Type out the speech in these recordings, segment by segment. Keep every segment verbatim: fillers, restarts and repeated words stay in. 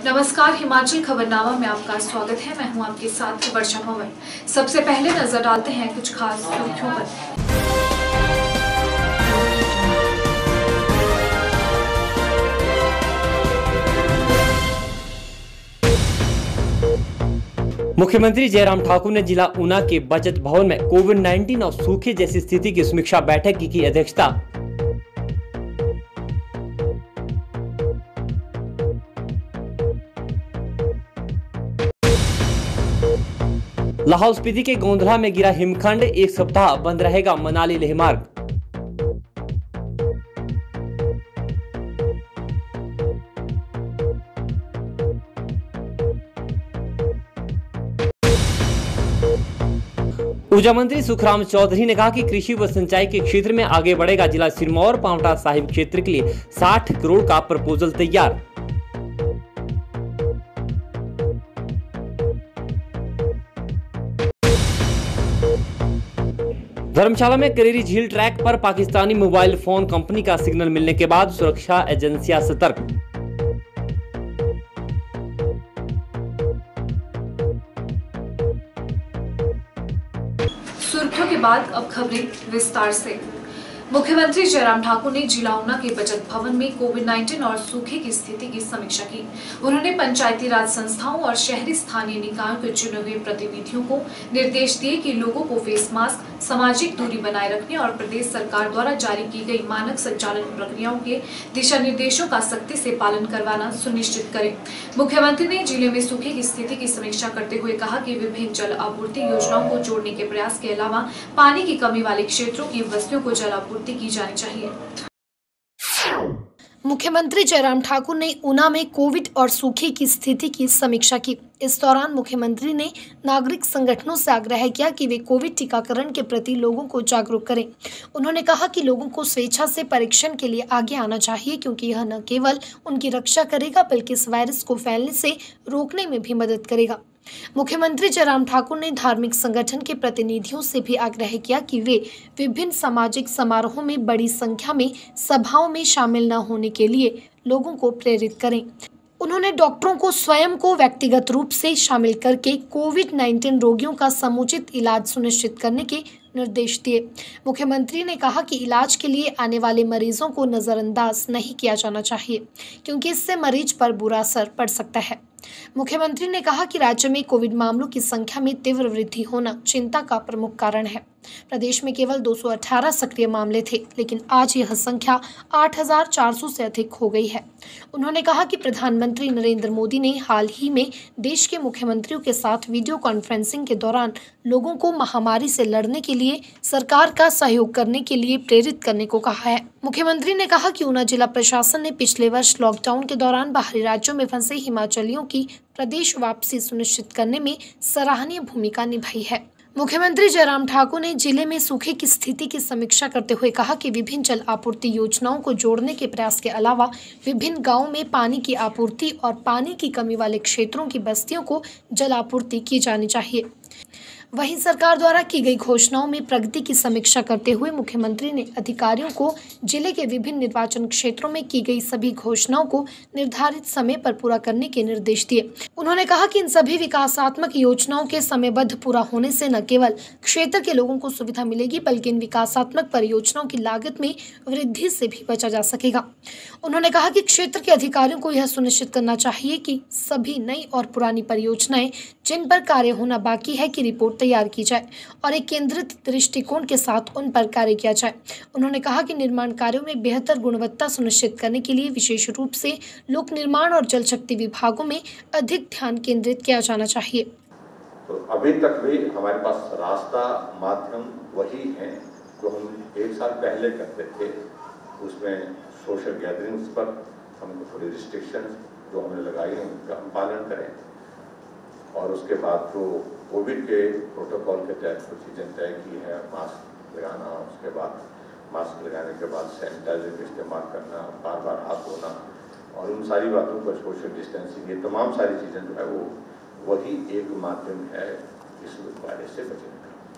नमस्कार, हिमाचल खबरनामा में आपका स्वागत है। मैं हूं आपके साथ वर्षा पवन। सबसे पहले नजर डालते हैं कुछ खास सुर्खियों पर। मुख्यमंत्री जयराम ठाकुर ने जिला ऊना के बचत भवन में कोविड उन्नीस और सूखे जैसी स्थिति की समीक्षा बैठक की, की अध्यक्षता। लाहौल स्पीति के गोंधला में गिरा हिमखंड, एक सप्ताह बंद रहेगा मनाली लेह मार्ग। ऊर्जा मंत्री सुखराम चौधरी ने कहा कि कृषि व सिंचाई के क्षेत्र में आगे बढ़ेगा जिला सिरमौर। पांवटा साहिब क्षेत्र के लिए साठ करोड़ का प्रपोजल तैयार। धर्मशाला में करेरी झील ट्रैक पर पाकिस्तानी मोबाइल फोन कंपनी का सिग्नल मिलने के बाद सुरक्षा एजेंसियां सतर्क। सुर्खियों के बाद अब खबरें विस्तार से। मुख्यमंत्री जयराम ठाकुर ने जिला ऊना के बचत भवन में कोविड उन्नीस और सूखे की स्थिति की समीक्षा की। उन्होंने पंचायती राज संस्थाओं और शहरी स्थानीय निकायों के चुने हुए प्रतिनिधियों को निर्देश दिए कि लोगों को फेस मास्क, सामाजिक दूरी बनाए रखने और प्रदेश सरकार द्वारा जारी की गई मानक संचालन प्रक्रियाओं के दिशा निर्देशों का सख्ती से पालन करवाना सुनिश्चित करें। मुख्यमंत्री ने जिले में सूखे की स्थिति की समीक्षा करते हुए कहा कि विभिन्न जल आपूर्ति योजनाओं को जोड़ने के प्रयास के अलावा पानी की कमी वाले क्षेत्रों की बस्तियों को जल आपूर्ति की जानी चाहिए। मुख्यमंत्री जयराम ठाकुर ने ऊना में कोविड और सूखे की स्थिति की समीक्षा की। इस दौरान मुख्यमंत्री ने नागरिक संगठनों से आग्रह किया कि वे कोविड टीकाकरण के प्रति लोगों को जागरूक करें। उन्होंने कहा कि लोगों को स्वेच्छा से परीक्षण के लिए आगे आना चाहिए, क्योंकि यह न केवल उनकी रक्षा करेगा बल्कि इस वायरस को फैलने से रोकने में भी मदद करेगा। मुख्यमंत्री जयराम ठाकुर ने धार्मिक संगठन के प्रतिनिधियों से भी आग्रह किया कि वे विभिन्न सामाजिक समारोहों में बड़ी संख्या में सभाओं में शामिल न होने के लिए लोगों को प्रेरित करें। उन्होंने डॉक्टरों को स्वयं को व्यक्तिगत रूप से शामिल करके कोविड उन्नीस रोगियों का समुचित इलाज सुनिश्चित करने के निर्देश दिए। मुख्यमंत्री ने कहा कि इलाज के लिए आने वाले मरीजों को नजरअंदाज नहीं किया जाना चाहिए, क्योंकि इससे मरीज पर बुरा असर पड़ सकता है। मुख्यमंत्री ने कहा कि राज्य में कोविड मामलों की संख्या में तीव्र वृद्धि होना चिंता का प्रमुख कारण है। प्रदेश में केवल दो सौ अठारह सक्रिय मामले थे, लेकिन आज यह संख्या आठ हज़ार चार सौ से अधिक हो गई है। उन्होंने कहा कि प्रधानमंत्री नरेंद्र मोदी ने हाल ही में देश के मुख्यमंत्रियों के साथ वीडियो कॉन्फ्रेंसिंग के दौरान लोगों को महामारी से लड़ने के लिए सरकार का सहयोग करने के लिए प्रेरित करने को कहा है। मुख्यमंत्री ने कहा कि ऊना जिला प्रशासन ने पिछले वर्ष लॉकडाउन के दौरान बाहरी राज्यों में फंसे हिमाचलियों की प्रदेश वापसी सुनिश्चित करने में सराहनीय भूमिका निभाई है। मुख्यमंत्री जयराम ठाकुर ने जिले में सूखे की स्थिति की समीक्षा करते हुए कहा कि विभिन्न जल आपूर्ति योजनाओं को जोड़ने के प्रयास के अलावा विभिन्न गांवों में पानी की आपूर्ति और पानी की कमी वाले क्षेत्रों की बस्तियों को जल आपूर्ति की जानी चाहिए। वहीं सरकार द्वारा की गई घोषणाओं में प्रगति की समीक्षा करते हुए मुख्यमंत्री ने अधिकारियों को जिले के विभिन्न निर्वाचन क्षेत्रों में की गई सभी घोषणाओं को निर्धारित समय पर पूरा करने के निर्देश दिए। उन्होंने कहा कि इन सभी विकासात्मक योजनाओं के समयबद्ध पूरा होने से न केवल क्षेत्र के लोगों को सुविधा मिलेगी, बल्कि इन विकासात्मक परियोजनाओं की लागत में वृद्धि से भी बचा जा सकेगा। उन्होंने कहा कि क्षेत्र के अधिकारियों को यह सुनिश्चित करना चाहिए कि सभी नई और पुरानी परियोजनाएं जिन पर कार्य होना बाकी है की रिपोर्ट तैयार की जाए और एक केंद्रित दृष्टिकोण के साथ उन पर कार्य किया जाए। उन्होंने कहा कि निर्माण कार्यों में बेहतर गुणवत्ता सुनिश्चित करने के लिए विशेष रूप से लोक निर्माण और जल शक्ति विभागों में अधिक ध्यान केंद्रित किया जाना चाहिए। तो अभी तक भी हमारे पास रास्ता माध्यम वही है जो हम एक साल पहले करते थे। उसमें सोशल गैदरिंग्स पर हमको थोड़ी रिस्ट्रिक्शंस जो हमने लगाई हैं उनका हम पालन करें, और उसके बाद जो कोविड के प्रोटोकॉल के तहत कुछ चीज़ें तय की है, मास्क लगाना, उसके बाद मास्क लगाने के बाद सैनिटाइजर का इस्तेमाल करना, बार बार हाथ धोना और उन सारी बातों पर सोशल डिस्टेंसिंग, ये तमाम सारी चीज़ें जो है वो वही एक माध्यम है इस वायरस से बचने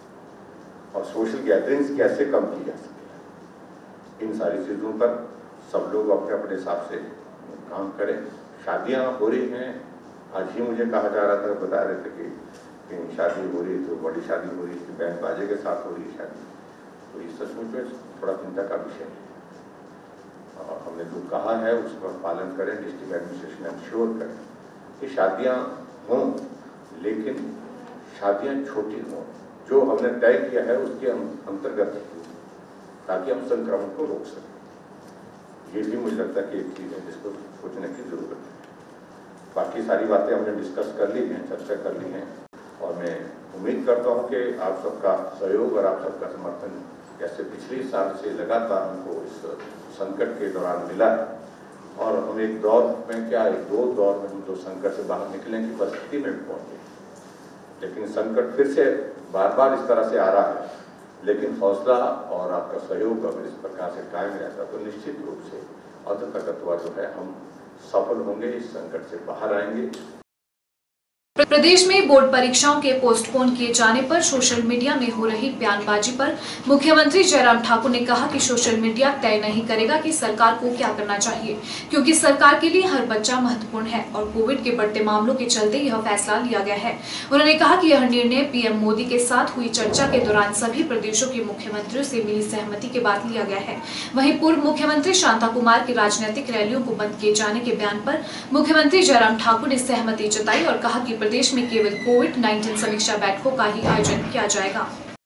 का। और सोशल गैदरिंग्स कैसे कम की जा सके, इन सारी चीज़ों पर सब लोग अपने अपने हिसाब से काम करें। शादियाँ हो रही हैं। आज ही मुझे कहा जा रहा था, बता रहे थे कि, कि शादी हो रही है, तो बड़ी शादी हो रही है, बैंड बाजे के साथ हो रही है शादी। तो इस सचमुच में थोड़ा चिंता का विषय है और हमने जो कहा है उसका पालन करें। डिस्ट्रिक्ट एडमिनिस्ट्रेशन इंश्योर करें कि शादियाँ हों, लेकिन शादियाँ छोटी हों, जो हमने तय किया है उसके अंतर्गत, ताकि हम संक्रमण को रोक सकें। ये भी मुझे लगता है कि एक चीज़ है जिसको सोचने की जरूरत है। बाकी सारी बातें हमने डिस्कस कर ली हैं, चर्चा कर ली हैं और मैं उम्मीद करता हूं कि आप सबका सहयोग और आप सबका समर्थन जैसे पिछले साल से लगातार हमको इस संकट के दौरान मिला है और हम एक दौर में क्या एक दो दौर में हम जो संकट से बाहर निकलने की परिस्थिति में भी पहुंचे, लेकिन संकट फिर से बार बार इस तरह से आ रहा है। लेकिन हौसला और आपका सहयोग अगर इस प्रकार से कायम रहता तो निश्चित रूप से अंततः जो है हम सफल होंगे, इस संकट से बाहर आएंगे। प्रदेश में बोर्ड परीक्षाओं के पोस्टपोन किए जाने पर सोशल मीडिया में हो रही बयानबाजी पर मुख्यमंत्री जयराम ठाकुर ने कहा कि सोशल मीडिया तय नहीं करेगा कि सरकार को क्या करना चाहिए, क्योंकि सरकार के लिए हर बच्चा महत्वपूर्ण है और कोविड के बढ़ते मामलों के चलते यह फैसला लिया गया है। उन्होंने कहा कि यह निर्णय पीएम मोदी के साथ हुई चर्चा के दौरान सभी प्रदेशों के मुख्यमंत्रियों से मिली सहमति के बाद लिया गया है। वहीं पूर्व मुख्यमंत्री शांता कुमार की राजनीतिक रैलियों को बंद किए जाने के बयान पर मुख्यमंत्री जयराम ठाकुर ने सहमति जताई और कहा कि प्रदेश में केवल कोविड नाइन्टीन समीक्षा बैठकों का ही आयोजन किया जाएगा।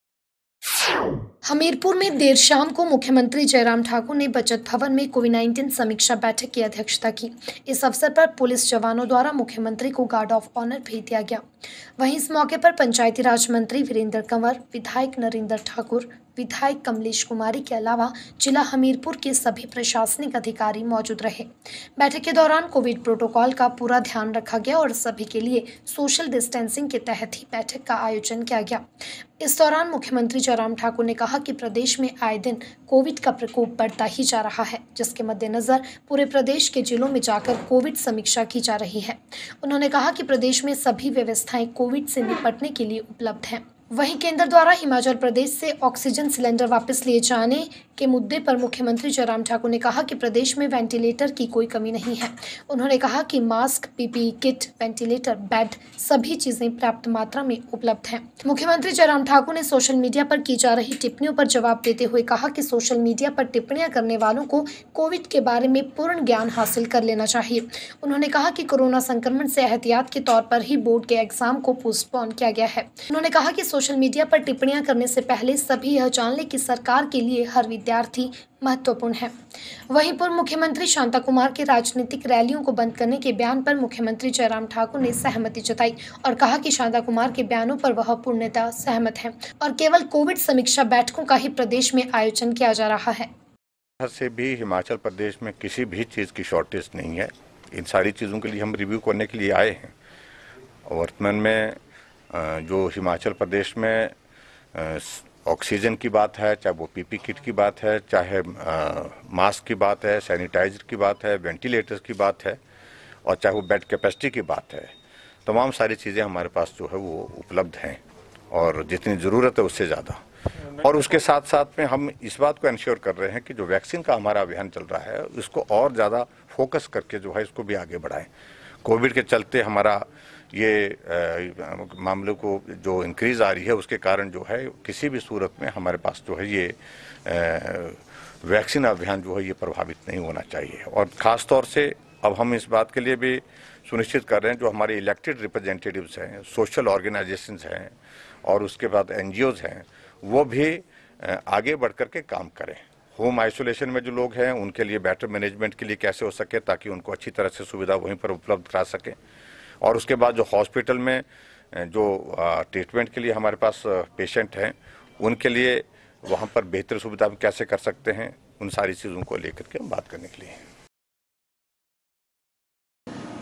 हमीरपुर में देर शाम को मुख्यमंत्री जयराम ठाकुर ने बचत भवन में कोविड नाइन्टीन समीक्षा बैठक की अध्यक्षता की। इस अवसर पर पुलिस जवानों द्वारा मुख्यमंत्री को गार्ड ऑफ ऑनर भेज दिया गया। वहीं इस मौके पर पंचायती राज मंत्री वीरेंद्र कंवर, विधायक नरेंद्र ठाकुर, विधायक कमलेश कुमारी के अलावा जिला हमीरपुर के सभी प्रशासनिक अधिकारी मौजूद रहे। बैठक के दौरान कोविड प्रोटोकॉल का पूरा ध्यान रखा गया और सभी के लिए सोशल डिस्टेंसिंग के तहत ही बैठक का आयोजन किया गया। इस दौरान मुख्यमंत्री जयराम ठाकुर ने कहा कि प्रदेश में आए दिन कोविड का प्रकोप बढ़ता ही जा रहा है, जिसके मद्देनजर पूरे प्रदेश के जिलों में जाकर कोविड समीक्षा की जा रही है। उन्होंने कहा कि प्रदेश में सभी व्यवस्थाएं कोविड से निपटने के लिए उपलब्ध हैं। वहीं केंद्र द्वारा हिमाचल प्रदेश से ऑक्सीजन सिलेंडर वापस लिए जाने के मुद्दे पर मुख्यमंत्री जयराम ठाकुर ने कहा कि प्रदेश में वेंटिलेटर की कोई कमी नहीं है। उन्होंने कहा कि mask, PPE kit, ventilator, bed सभी चीजें पर्याप्त मात्रा में उपलब्ध हैं। मुख्यमंत्री जयराम ठाकुर ने सोशल मीडिया पर की जा रही टिप्पणियों पर जवाब देते हुए कहा कि सोशल मीडिया पर टिप्पणियां करने वालों को कोविड के बारे में पूर्ण ज्ञान हासिल कर लेना चाहिए। उन्होंने कहा कि कोरोना संक्रमण से एहतियात के तौर पर ही बोर्ड के एग्जाम को पोस्टपोन किया गया है। उन्होंने कहा कि सोशल मीडिया पर टिप्पणियां करने से पहले सभी यह जान ले कि सरकार के लिए हर विद्यार्थी महत्वपूर्ण है। वहीं पूर्व मुख्यमंत्री शांता कुमार के राजनीतिक रैलियों को बंद करने के बयान पर मुख्यमंत्री जयराम ठाकुर ने सहमति जताई और कहा कि शांता कुमार के बयानों पर वह पूर्णतः सहमत हैं और केवल कोविड समीक्षा बैठकों का ही प्रदेश में आयोजन किया जा रहा है। से भी हिमाचल प्रदेश में किसी भी चीज़ की शॉर्टेज नहीं है। इन सारी चीज़ों के लिए हम रिव्यू करने के लिए आए हैं। वर्तमान में जो हिमाचल प्रदेश में ऑक्सीजन की बात है, चाहे वो पीपी किट की बात है, चाहे मास्क की बात है, सैनिटाइजर की बात है, वेंटिलेटर्स की बात है और चाहे वो बेड कैपेसिटी की बात है, तमाम सारी चीज़ें हमारे पास जो है वो उपलब्ध हैं और जितनी ज़रूरत है उससे ज़्यादा। और उसके साथ साथ में हम इस बात को इंश्योर कर रहे हैं कि जो वैक्सीन का हमारा अभियान चल रहा है उसको और ज़्यादा फोकस करके जो है इसको भी आगे बढ़ाएं। कोविड के चलते हमारा ये मामलों को जो इंक्रीज आ रही है उसके कारण जो है किसी भी सूरत में हमारे पास जो है ये वैक्सीन अभियान जो है ये प्रभावित नहीं होना चाहिए। और ख़ास तौर से अब हम इस बात के लिए भी सुनिश्चित कर रहे हैं जो हमारे इलेक्टेड रिप्रेजेंटेटिव्स हैं, सोशल ऑर्गेनाइजेशंस हैं और उसके बाद एनजीओज हैं, वो भी आगे बढ़ कर के काम करें। होम आइसोलेशन में जो लोग हैं उनके लिए बेटर मैनेजमेंट के लिए कैसे हो सके ताकि उनको अच्छी तरह से सुविधा वहीं पर उपलब्ध करा सकें। और उसके बाद जो हॉस्पिटल में जो ट्रीटमेंट के लिए हमारे पास पेशेंट हैं उनके लिए वहाँ पर बेहतर सुविधा कैसे कर सकते हैं, उन सारी चीज़ों को लेकर के हम बात करने के लिए।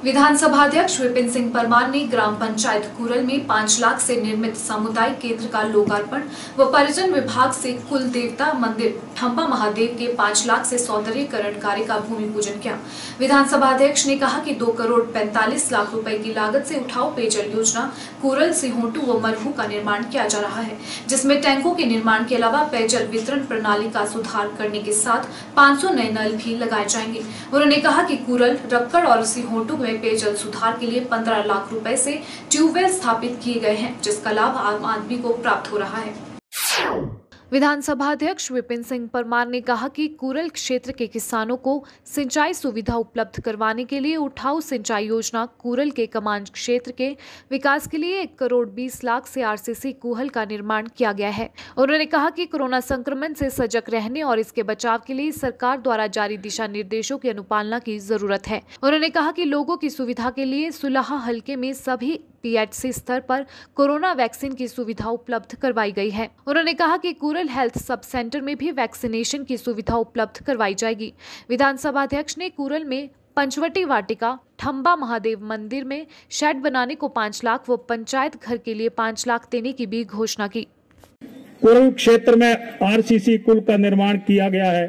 विधानसभा अध्यक्ष विपिन सिंह परमार ने ग्राम पंचायत कुरल में पाँच लाख से निर्मित सामुदायिक केंद्र का लोकार्पण व पर्यटन विभाग से कुल देवता मंदिर ठंबा महादेव के पाँच लाख से सौंदर्यीकरण कार्य का भूमि पूजन किया। विधानसभा अध्यक्ष ने कहा कि दो करोड़ पैंतालीस लाख रुपए की लागत से उठाऊ पेयजल योजना कुरल सिहोटू व मरहू का निर्माण किया जा रहा है, जिसमें टैंकों के निर्माण के अलावा पेयजल वितरण प्रणाली का सुधार करने के साथ पाँच सौ नए नल भी लगाए जाएंगे। उन्होंने कहा कि कुरल, रक्कड़ और सिहोटू में पेयजल सुधार के लिए पंद्रह लाख रुपए से ट्यूबवेल स्थापित किए गए हैं, जिसका लाभ आम आदमी को प्राप्त हो रहा है। विधानसभा अध्यक्ष विपिन सिंह परमार ने कहा कि कुरल क्षेत्र के किसानों को सिंचाई सुविधा उपलब्ध करवाने के लिए उठाऊ सिंचाई योजना कुरल के कमांड क्षेत्र के विकास के लिए एक करोड़ बीस लाख से आरसीसी कुहल का निर्माण किया गया है। उन्होंने कहा कि कोरोना संक्रमण से सजग रहने और इसके बचाव के लिए सरकार द्वारा जारी दिशा निर्देशों की अनुपालना की जरूरत है। उन्होंने कहा कि लोगों की सुविधा के लिए सुलाहा हलके में सभी पीएचसी स्तर पर कोरोना वैक्सीन की सुविधा उपलब्ध करवाई गई है। उन्होंने कहा कि कुरल हेल्थ सब सेंटर में भी वैक्सीनेशन की सुविधा उपलब्ध करवाई जाएगी। विधानसभा अध्यक्ष ने कुरल में पंचवटी वाटिका, ठंबा महादेव मंदिर में शेड बनाने को पाँच लाख व पंचायत घर के लिए पाँच लाख देने की भी घोषणा की। कुरल क्षेत्र में आरसीसी कुल का निर्माण किया गया है।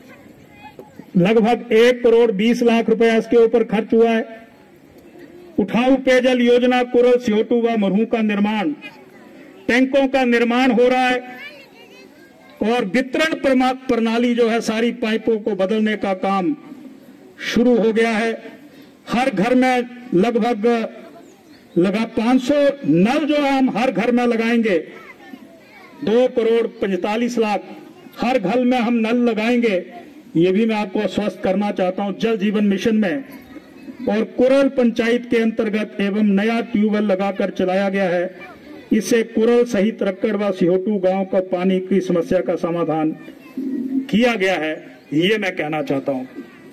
लगभग एक करोड़ बीस लाख रुपए इसके ऊपर खर्च हुआ है। उठाऊ पेयजल योजना कुरल, सिहोटू व मरहू का निर्माण, टैंकों का निर्माण हो रहा है और वितरण प्रणाली जो है सारी पाइपों को बदलने का काम शुरू हो गया है। हर घर में लगभग लगा पाँच सौ नल जो है हम हर घर में लगाएंगे। दो करोड़ पैंतालीस लाख हर घर में हम नल लगाएंगे। ये भी मैं आपको आश्वस्त करना चाहता हूं जल जीवन मिशन में। और कुरल पंचायत के अंतर्गत एवं नया ट्यूबवेल लगाकर चलाया गया है। इससे कुरल सहित रक्कड़ व सिहोटू गांव का पानी की समस्या का समाधान किया गया है, ये मैं कहना चाहता हूं।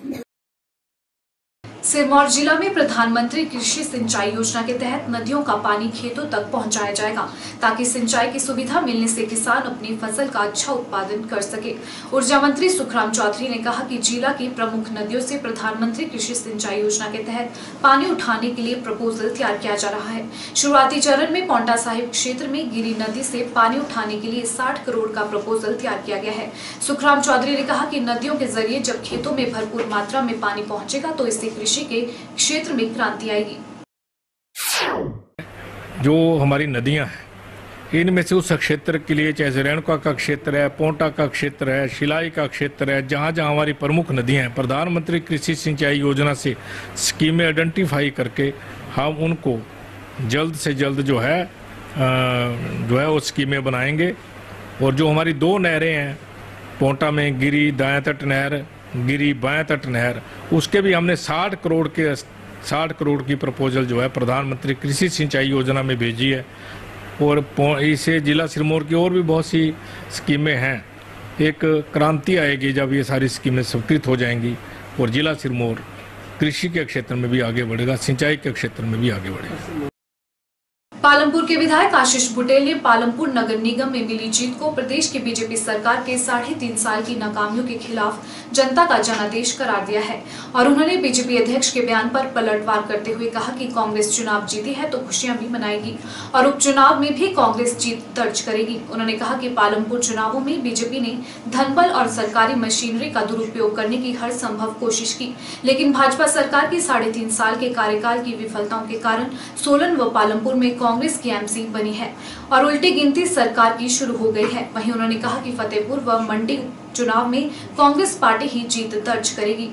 सिरमौर जिला में प्रधानमंत्री कृषि सिंचाई योजना के तहत नदियों का पानी खेतों तक पहुंचाया जाएगा, ताकि सिंचाई की सुविधा मिलने से किसान अपनी फसल का अच्छा उत्पादन कर सके। ऊर्जा मंत्री सुखराम चौधरी ने कहा कि जिला की प्रमुख नदियों से प्रधानमंत्री कृषि सिंचाई योजना के तहत पानी उठाने के लिए प्रपोजल तैयार किया जा रहा है। शुरुआती चरण में पांवटा साहिब क्षेत्र में गिरी नदी से पानी उठाने के लिए साठ करोड़ का प्रपोजल तैयार किया गया है। सुखराम चौधरी ने कहा कि नदियों के जरिए जब खेतों में भरपूर मात्रा में पानी पहुंचेगा तो इससे कृषि के क्षेत्र में क्रांति आएगी। जो हमारी नदियां हैं, इनमें से उस क्षेत्र के लिए चाहे रेणुका का क्षेत्र है, पोंटा का क्षेत्र है, शिलाई का क्षेत्र है, जहां जहां हमारी प्रमुख नदियां हैं, प्रधानमंत्री कृषि सिंचाई योजना से स्कीमें आइडेंटिफाई करके हम उनको जल्द से जल्द जो है जो है वो स्कीमें बनाएंगे। और जो हमारी दो नहरें हैं, पोंटा में गिरी दायां तट नहर, गिरी बायां तट नहर, उसके भी हमने साठ करोड़ के साठ करोड़ की प्रपोजल जो है प्रधानमंत्री कृषि सिंचाई योजना में भेजी है। और इसे जिला सिरमौर की और भी बहुत सी स्कीमें हैं। एक क्रांति आएगी जब ये सारी स्कीमें स्वीकृत हो जाएंगी और जिला सिरमौर कृषि के क्षेत्र में भी आगे बढ़ेगा, सिंचाई के क्षेत्र में भी आगे बढ़ेगा। पालमपुर के विधायक आशीष बुटेल ने पालमपुर नगर निगम में मिली जीत को प्रदेश की बीजेपी सरकार के साढ़े तीन साल की नाकामियों के खिलाफ जनता का जनादेश करार दिया है। और उन्होंने बीजेपी अध्यक्ष के बयान पर पलटवार करते हुए कहा कि कांग्रेस चुनाव जीती है तो खुशियां भी मनाएगी और उपचुनाव में भी कांग्रेस जीत दर्ज करेगी। उन्होंने कहा कि पालमपुर चुनावों में बीजेपी ने धनबल और सरकारी मशीनरी का दुरुपयोग करने की हर संभव कोशिश की, लेकिन भाजपा सरकार की साढ़े तीन साल के कार्यकाल की विफलताओं के कारण सोलन व पालमपुर में कांग्रेस की एमसी बनी है और उल्टी गिनती सरकार की शुरू हो गई है। वहीं उन्होंने कहा कि फतेहपुर व मंडी चुनाव में कांग्रेस पार्टी ही जीत दर्ज करेगी।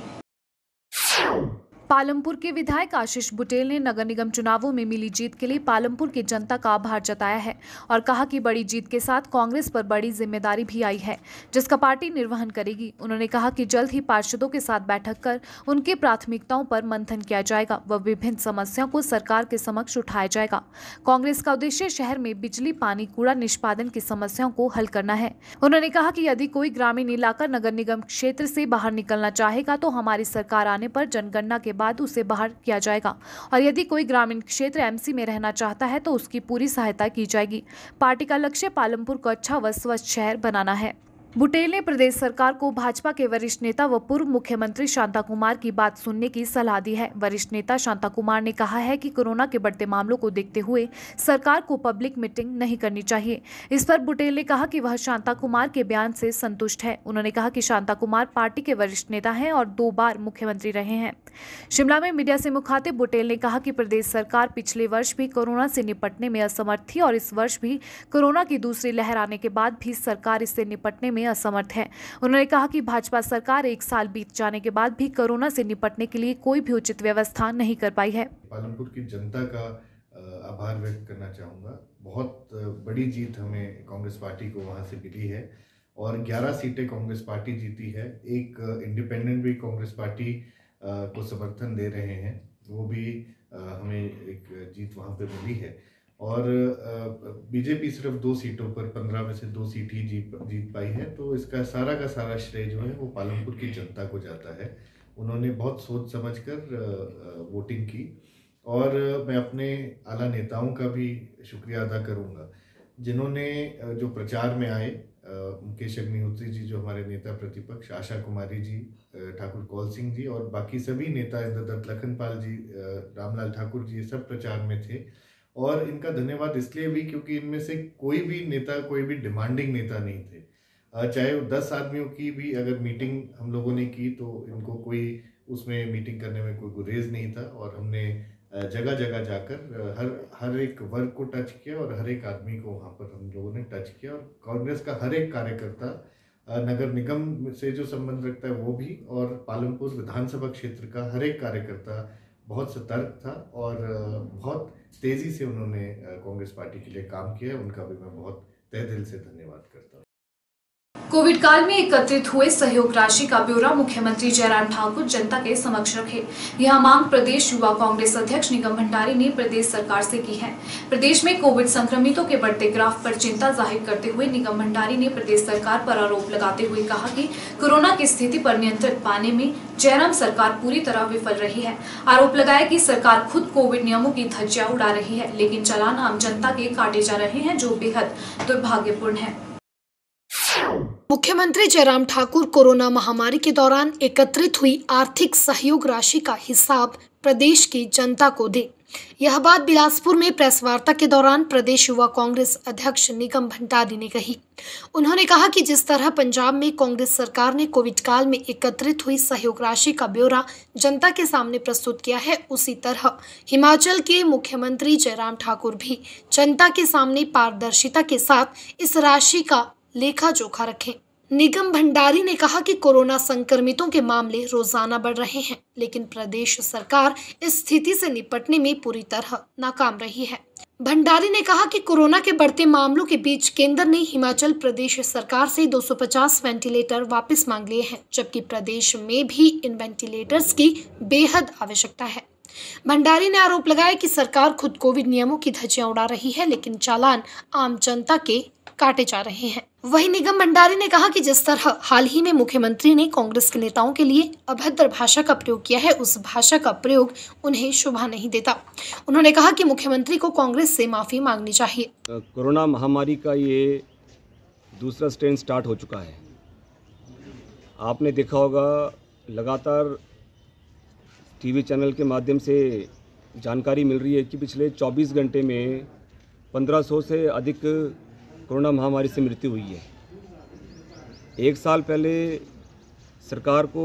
पालमपुर के विधायक आशीष बुटेल ने नगर निगम चुनावों में मिली जीत के लिए पालमपुर की जनता का आभार जताया है और कहा कि बड़ी जीत के साथ कांग्रेस पर बड़ी जिम्मेदारी भी आई है, जिसका पार्टी निर्वहन करेगी। उन्होंने कहा कि जल्द ही पार्षदों के साथ बैठक कर उनकी प्राथमिकताओं पर मंथन किया जाएगा व विभिन्न समस्याओं को सरकार के समक्ष उठाया जाएगा। कांग्रेस का उद्देश्य शहर में बिजली, पानी, कूड़ा निष्पादन की समस्याओं को हल करना है। उन्होंने कहा कि यदि कोई ग्रामीण इलाका नगर निगम क्षेत्र से बाहर निकलना चाहेगा तो हमारी सरकार आने पर जनगणना के बाद उसे बाहर किया जाएगा और यदि कोई ग्रामीण क्षेत्र एमसी में रहना चाहता है तो उसकी पूरी सहायता की जाएगी। पार्टी का लक्ष्य पालमपुर को अच्छा व स्वच्छ शहर बनाना है। बुटेल ने प्रदेश सरकार को भाजपा के वरिष्ठ नेता व पूर्व मुख्यमंत्री शांता कुमार की बात सुनने की सलाह दी है। वरिष्ठ नेता शांता कुमार ने कहा है कि कोरोना के बढ़ते मामलों को देखते हुए सरकार को पब्लिक मीटिंग नहीं करनी चाहिए। इस पर बुटेल ने कहा कि वह शांता कुमार के बयान से संतुष्ट है। उन्होंने कहा कि शांता कुमार पार्टी के वरिष्ठ नेता हैं और दो बार मुख्यमंत्री रहे हैं। शिमला में मीडिया से मुखातिब बुटेल ने कहा कि प्रदेश सरकार पिछले वर्ष भी कोरोना से निपटने में असमर्थ थी और इस वर्ष भी कोरोना की दूसरी लहर आने के बाद भी सरकार इससे निपटने में असमर्थ है। उन्होंने कहा कि भाजपा सरकार एक साल बीत जाने के बाद भी कोरोना से निपटने के लिए कोई भी उचित व्यवस्था नहीं कर पाई है। पालमपुर की जनता का आभार व्यक्त करना चाहूँगा। बहुत बड़ी जीत हमें कांग्रेस पार्टी को वहाँ से मिली है और ग्यारह सीटें कांग्रेस पार्टी जीती है। एक इंडिपेंडेंट भी कांग्रेस पार्टी को समर्थन दे रहे हैं, वो भी हमें एक जीत वहाँ पे मिली है। और बीजेपी सिर्फ दो सीटों पर पंद्रह में से दो सीट ही जीत जीत पाई है, तो इसका सारा का सारा श्रेय जो है वो पालमपुर की जनता को जाता है। उन्होंने बहुत सोच समझकर वोटिंग की और मैं अपने आला नेताओं का भी शुक्रिया अदा करूंगा जिन्होंने जो प्रचार में आए। मुकेश अग्निहोत्री जी जो हमारे नेता प्रतिपक्ष, आशा कुमारी जी, ठाकुर कौल सिंह जी और बाकी सभी नेता, इंद्रदत्त लखनपाल जी, रामलाल ठाकुर जी, ये सब प्रचार में थे। और इनका धन्यवाद इसलिए भी क्योंकि इनमें से कोई भी नेता कोई भी डिमांडिंग नेता नहीं थे। चाहे वो दस आदमियों की भी अगर मीटिंग हम लोगों ने की तो इनको कोई उसमें मीटिंग करने में कोई गुरेज नहीं था और हमने जगह जगह जाकर हर हर एक वर्ग को टच किया और हर एक आदमी को वहाँ पर हम लोगों ने टच किया। और कांग्रेस का हर एक कार्यकर्ता, नगर निगम से जो संबंध रखता है वो भी, और पालमपुर विधानसभा क्षेत्र का हर एक कार्यकर्ता बहुत सतर्क था और बहुत तेजी से उन्होंने कांग्रेस पार्टी के लिए काम किया। उनका भी मैं बहुत तहे दिल से धन्यवाद करता हूँ। कोविड काल में एकत्रित हुए सहयोग राशि का ब्यौरा मुख्यमंत्री जयराम ठाकुर जनता के समक्ष रखे। यह मांग प्रदेश युवा कांग्रेस अध्यक्ष निगम भंडारी ने प्रदेश सरकार से की है। प्रदेश में कोविड संक्रमितों के बढ़ते ग्राफ पर चिंता जाहिर करते हुए निगम भंडारी ने प्रदेश सरकार पर आरोप लगाते हुए कहा कि कोरोना की स्थिति पर नियंत्रण पाने में जयराम सरकार पूरी तरह विफल रही है। आरोप लगाया कि सरकार खुद कोविड नियमों की धज्जियां उड़ा रही है, लेकिन चालान आम जनता के काटे जा रहे हैं, जो बेहद दुर्भाग्यपूर्ण है। मुख्यमंत्री जयराम ठाकुर कोरोना महामारी के दौरान एकत्रित हुई आर्थिक सहयोग राशि का हिसाब प्रदेश की जनता को दे। यह बात बिलासपुर में प्रेस वार्ता के दौरान प्रदेश युवा कांग्रेस अध्यक्ष निगम भंडारी ने कही। उन्होंने कहा कि जिस तरह पंजाब में कांग्रेस सरकार ने कोविड काल में एकत्रित हुई सहयोग राशि का ब्यौरा जनता के सामने प्रस्तुत किया है, उसी तरह हिमाचल के मुख्यमंत्री जयराम ठाकुर भी जनता के सामने पारदर्शिता के साथ इस राशि का लेखा जोखा रखें। निगम भंडारी ने कहा कि कोरोना संक्रमितों के मामले रोजाना बढ़ रहे हैं, लेकिन प्रदेश सरकार इस स्थिति से निपटने में पूरी तरह नाकाम रही है। भंडारी ने कहा कि कोरोना के बढ़ते मामलों के बीच केंद्र ने हिमाचल प्रदेश सरकार से दो सौ पचास वेंटिलेटर वापस मांग लिए हैं, जबकि प्रदेश में भी इन वेंटिलेटर्स की बेहद आवश्यकता है। भंडारी ने आरोप लगाया कि सरकार खुद कोविड नियमों की धज्जियां उड़ा रही है, लेकिन चालान आम जनता के काटे जा रहे हैं। वहीं निगम भंडारी ने कहा कि जिस तरह हाल ही में मुख्यमंत्री ने कांग्रेस के नेताओं के लिए अभद्र भाषा का प्रयोग किया है, उस भाषा का प्रयोग उन्हें शोभा नहीं देता। उन्होंने कहा कि मुख्यमंत्री को कांग्रेस से माफी मांगनी चाहिए। कोरोना महामारी का ये दूसरा स्ट्रेन स्टार्ट हो चुका है। आपने देखा होगा, लगातार टीवी चैनल के माध्यम से जानकारी मिल रही है कि पिछले चौबीस घंटे में पंद्रह सौ से अधिक कोरोना महामारी से मृत्यु हुई है। एक साल पहले सरकार को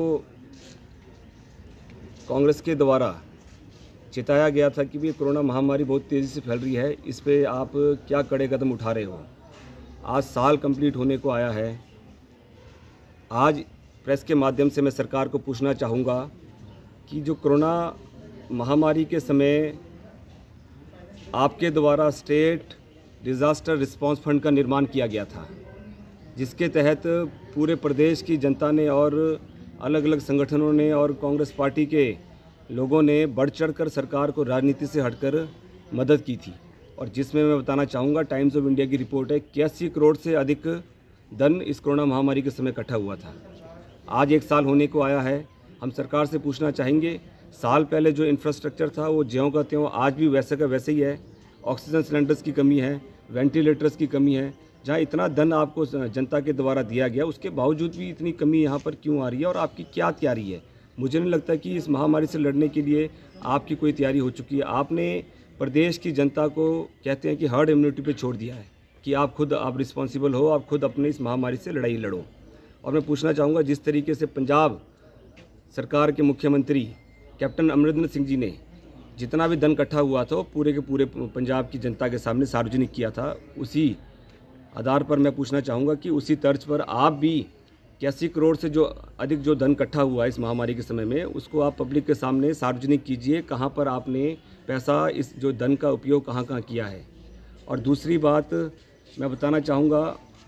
कांग्रेस के द्वारा चेताया गया था कि भी कोरोना महामारी बहुत तेज़ी से फैल रही है, इस पे आप क्या कड़े कदम उठा रहे हो। आज साल कंप्लीट होने को आया है। आज प्रेस के माध्यम से मैं सरकार को पूछना चाहूँगा कि जो कोरोना महामारी के समय आपके द्वारा स्टेट डिज़ास्टर रिस्पांस फंड का निर्माण किया गया था, जिसके तहत पूरे प्रदेश की जनता ने और अलग अलग संगठनों ने और कांग्रेस पार्टी के लोगों ने बढ़ चढ़कर सरकार को राजनीति से हटकर मदद की थी। और जिसमें मैं बताना चाहूँगा, टाइम्स ऑफ इंडिया की रिपोर्ट है, इक्यासी करोड़ से अधिक धन इस कोरोना महामारी के समय इकट्ठा हुआ था। आज एक साल होने को आया है। हम सरकार से पूछना चाहेंगे, साल पहले जो इंफ्रास्ट्रक्चर था वो ज्यों का त्यों आज भी वैसे का वैसे ही है। ऑक्सीजन सिलेंडर्स की कमी है, वेंटिलेटर्स की कमी है, जहाँ इतना धन आपको जनता के द्वारा दिया गया, उसके बावजूद भी इतनी कमी यहाँ पर क्यों आ रही है और आपकी क्या तैयारी है? मुझे नहीं लगता कि इस महामारी से लड़ने के लिए आपकी कोई तैयारी हो चुकी है। आपने प्रदेश की जनता को कहते हैं कि हर्ड इम्यूनिटी पे छोड़ दिया है कि आप खुद आप रिस्पॉन्सिबल हो, आप खुद अपने इस महामारी से लड़ाई लड़ो। और मैं पूछना चाहूँगा, जिस तरीके से पंजाब सरकार के मुख्यमंत्री कैप्टन अमरिंदर सिंह जी ने जितना भी धन इकट्ठा हुआ था वो पूरे के पूरे पंजाब की जनता के सामने सार्वजनिक किया था, उसी आधार पर मैं पूछना चाहूँगा कि उसी तर्ज पर आप भी इक्यासी करोड़ से जो अधिक जो धन इकट्ठा हुआ है इस महामारी के समय में, उसको आप पब्लिक के सामने सार्वजनिक कीजिए, कहाँ पर आपने पैसा इस जो धन का उपयोग कहाँ कहाँ किया है। और दूसरी बात मैं बताना चाहूँगा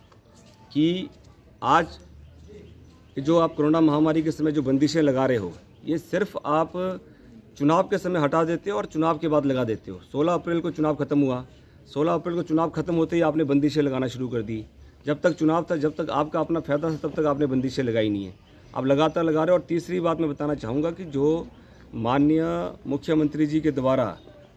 कि आज जो आप कोरोना महामारी के समय जो बंदिशें लगा रहे हो, ये सिर्फ आप चुनाव के समय हटा देते हो और चुनाव के बाद लगा देते हो। सोलह अप्रैल को चुनाव खत्म हुआ, सोलह अप्रैल को चुनाव खत्म होते ही आपने बंदिशें लगाना शुरू कर दी। जब तक चुनाव था, जब तक आपका अपना फायदा था, तब तक आपने बंदिशें लगाई नहीं है। आप लगातार लगा रहे हो। और तीसरी बात मैं बताना चाहूँगा कि जो माननीय मुख्यमंत्री जी के द्वारा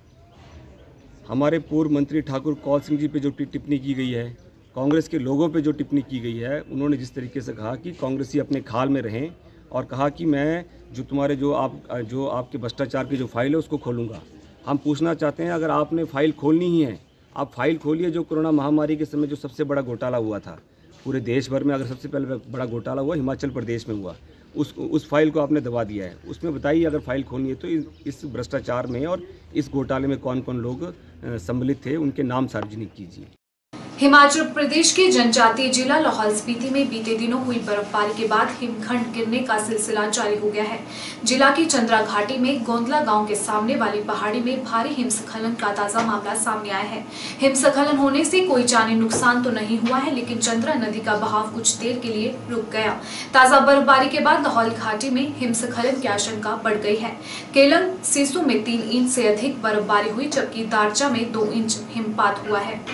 हमारे पूर्व मंत्री ठाकुर कौल सिंह जी पे जो टिप्पणी की गई है, कांग्रेस के लोगों पे जो टिप्पणी की गई है, उन्होंने जिस तरीके से कहा कि कांग्रेसी अपने खाल में रहें और कहा कि मैं जो तुम्हारे जो आप जो आपके भ्रष्टाचार की जो फाइल है उसको खोलूँगा। हम पूछना चाहते हैं, अगर आपने फाइल खोलनी ही है, आप फाइल खोलिए। जो कोरोना महामारी के समय जो सबसे बड़ा घोटाला हुआ था पूरे देश भर में, अगर सबसे पहले बड़ा घोटाला हुआ हिमाचल प्रदेश में हुआ, उस उस फाइल को आपने दबा दिया है। उसमें बताइए, अगर फाइल खोलनी है तो इस भ्रष्टाचार में और इस घोटाले में कौन कौन लोग सम्मिलित थे, उनके नाम सार्वजनिक कीजिए। हिमाचल प्रदेश के जनजातीय जिला लाहौल स्पीति में बीते दिनों हुई बर्फबारी के बाद हिमखंड गिरने का सिलसिला जारी हो गया है। जिला की चंद्रा घाटी में गोंदला गांव के सामने वाली पहाड़ी में भारी हिमस्खलन का ताजा मामला सामने आया है। हिमस्खलन होने से कोई जानी नुकसान तो नहीं हुआ है, लेकिन चंद्रा नदी का बहाव कुछ देर के लिए रुक गया। ताजा बर्फबारी के बाद लाहौल घाटी में हिमस्खलन की आशंका बढ़ गई है। केलंग सिसु में तीन इंच से अधिक बर्फबारी हुई, जबकि दारचा में दो इंच हिमपात हुआ है।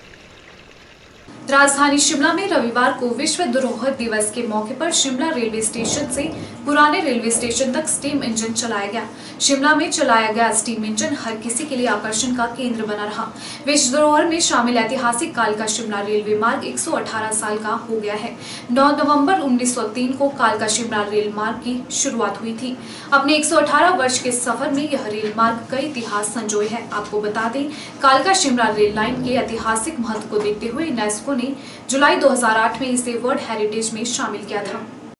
राजधानी शिमला में रविवार को विश्व धरोहर दिवस के मौके पर शिमला रेलवे स्टेशन से पुराने रेलवे स्टेशन तक स्टीम इंजन चलाया गया। शिमला में चलाया गया स्टीम इंजन हर किसी के लिए आकर्षण का केंद्र बना रहा। विश्व धरोहर में शामिल ऐतिहासिक कालका शिमला रेलवे मार्ग एक सौ अठारह साल का हो गया है। नौ नवंबर उन्नीस सौ तीन को कालका शिमला रेल मार्ग की शुरुआत हुई थी। अपने एक सौ अठारह वर्ष के सफर में यह रेल मार्ग कई इतिहास संजोए है। आपको बता दें, कालका शिमला रेल लाइन के ऐतिहासिक महत्व को देखते हुए यूनेस्को ने जुलाई दो हज़ार आठ में इसे वर्ल्ड हेरिटेज में शामिल किया था।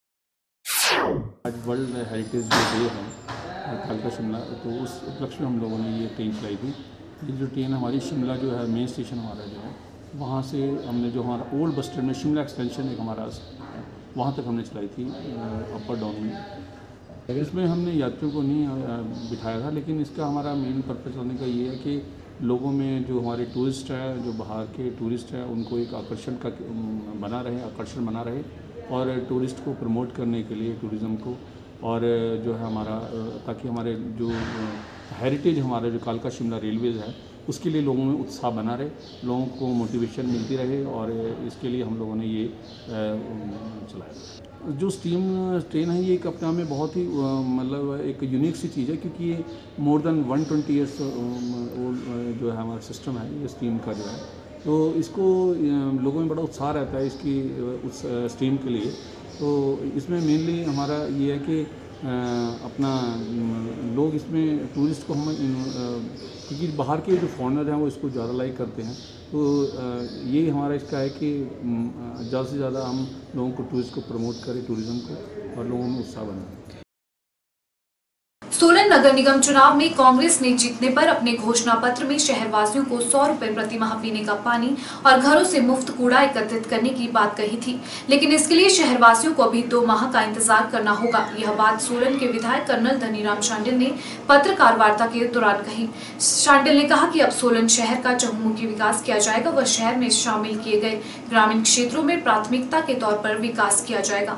आज वर्ल्ड हेरिटेज डे है कालका शिमला, तो उस उपलक्ष्य में हम लोगों ने ये ट्रेन चलाई थी। ये जो ट्रेन हमारी शिमला जो है मेन स्टेशन हमारा जो है, वहाँ से हमने जो हमारा ओल्ड बस स्टैंड में शिमला एक्सटेंशन एक हमारा वहाँ तक हमने चलाई थी अपर डाउन में। इसमें हमने यात्रियों को नहीं बिठाया था, लेकिन इसका हमारा मेन पर्पज़ होने का ये है कि लोगों में जो हमारे टूरिस्ट है, जो बाहर के टूरिस्ट हैं, उनको एक आकर्षण का बना रहे आकर्षण बना रहे और टूरिस्ट को प्रमोट करने के लिए टूरिज़्म को, और जो है हमारा ताकि हमारे जो हेरिटेज हमारा जो कालका शिमला रेलवेज़ है उसके लिए लोगों में उत्साह बना रहे, लोगों को मोटिवेशन मिलती रहे, और इसके लिए हम लोगों ने ये चलाया। जो स्टीम ट्रेन है ये एक अपने में बहुत ही मतलब एक यूनिक सी चीज़ है, क्योंकि ये more than one twenty years old जो है हमारा सिस्टम है ये स्टीम का जो है, तो इसको लोगों में बड़ा उत्साह रहता है इसकी उस स्टीम के लिए। तो इसमें मेनली हमारा ये है कि अपना लोग इसमें टूरिस्ट को हम, क्योंकि बाहर के जो फॉरेनर हैं वो इसको ज़्यादा लाइक करते हैं, तो ये हमारा इसका है कि ज़्यादा से ज़्यादा हम लोगों को टूरिस्ट को प्रमोट करें, टूरिज़्म को, और लोगों में उत्साह बनाएं। सोलन नगर निगम चुनाव में कांग्रेस ने जीतने पर अपने घोषणा पत्र में शहरवासियों को सौ रुपए प्रति माह पीने का पानी और घरों से मुफ्त कूड़ा एकत्रित करने की बात कही थी, लेकिन इसके लिए शहरवासियों को अभी दो माह का इंतजार करना होगा। यह बात सोलन के विधायक कर्नल धनीराम शांडिल ने पत्रकार वार्ता के दौरान कही। शांडिल ने कहा कि अब सोलन शहर का चहुमुखी विकास किया जाएगा व शहर में शामिल किए गए ग्रामीण क्षेत्रों में प्राथमिकता के तौर पर विकास किया जाएगा।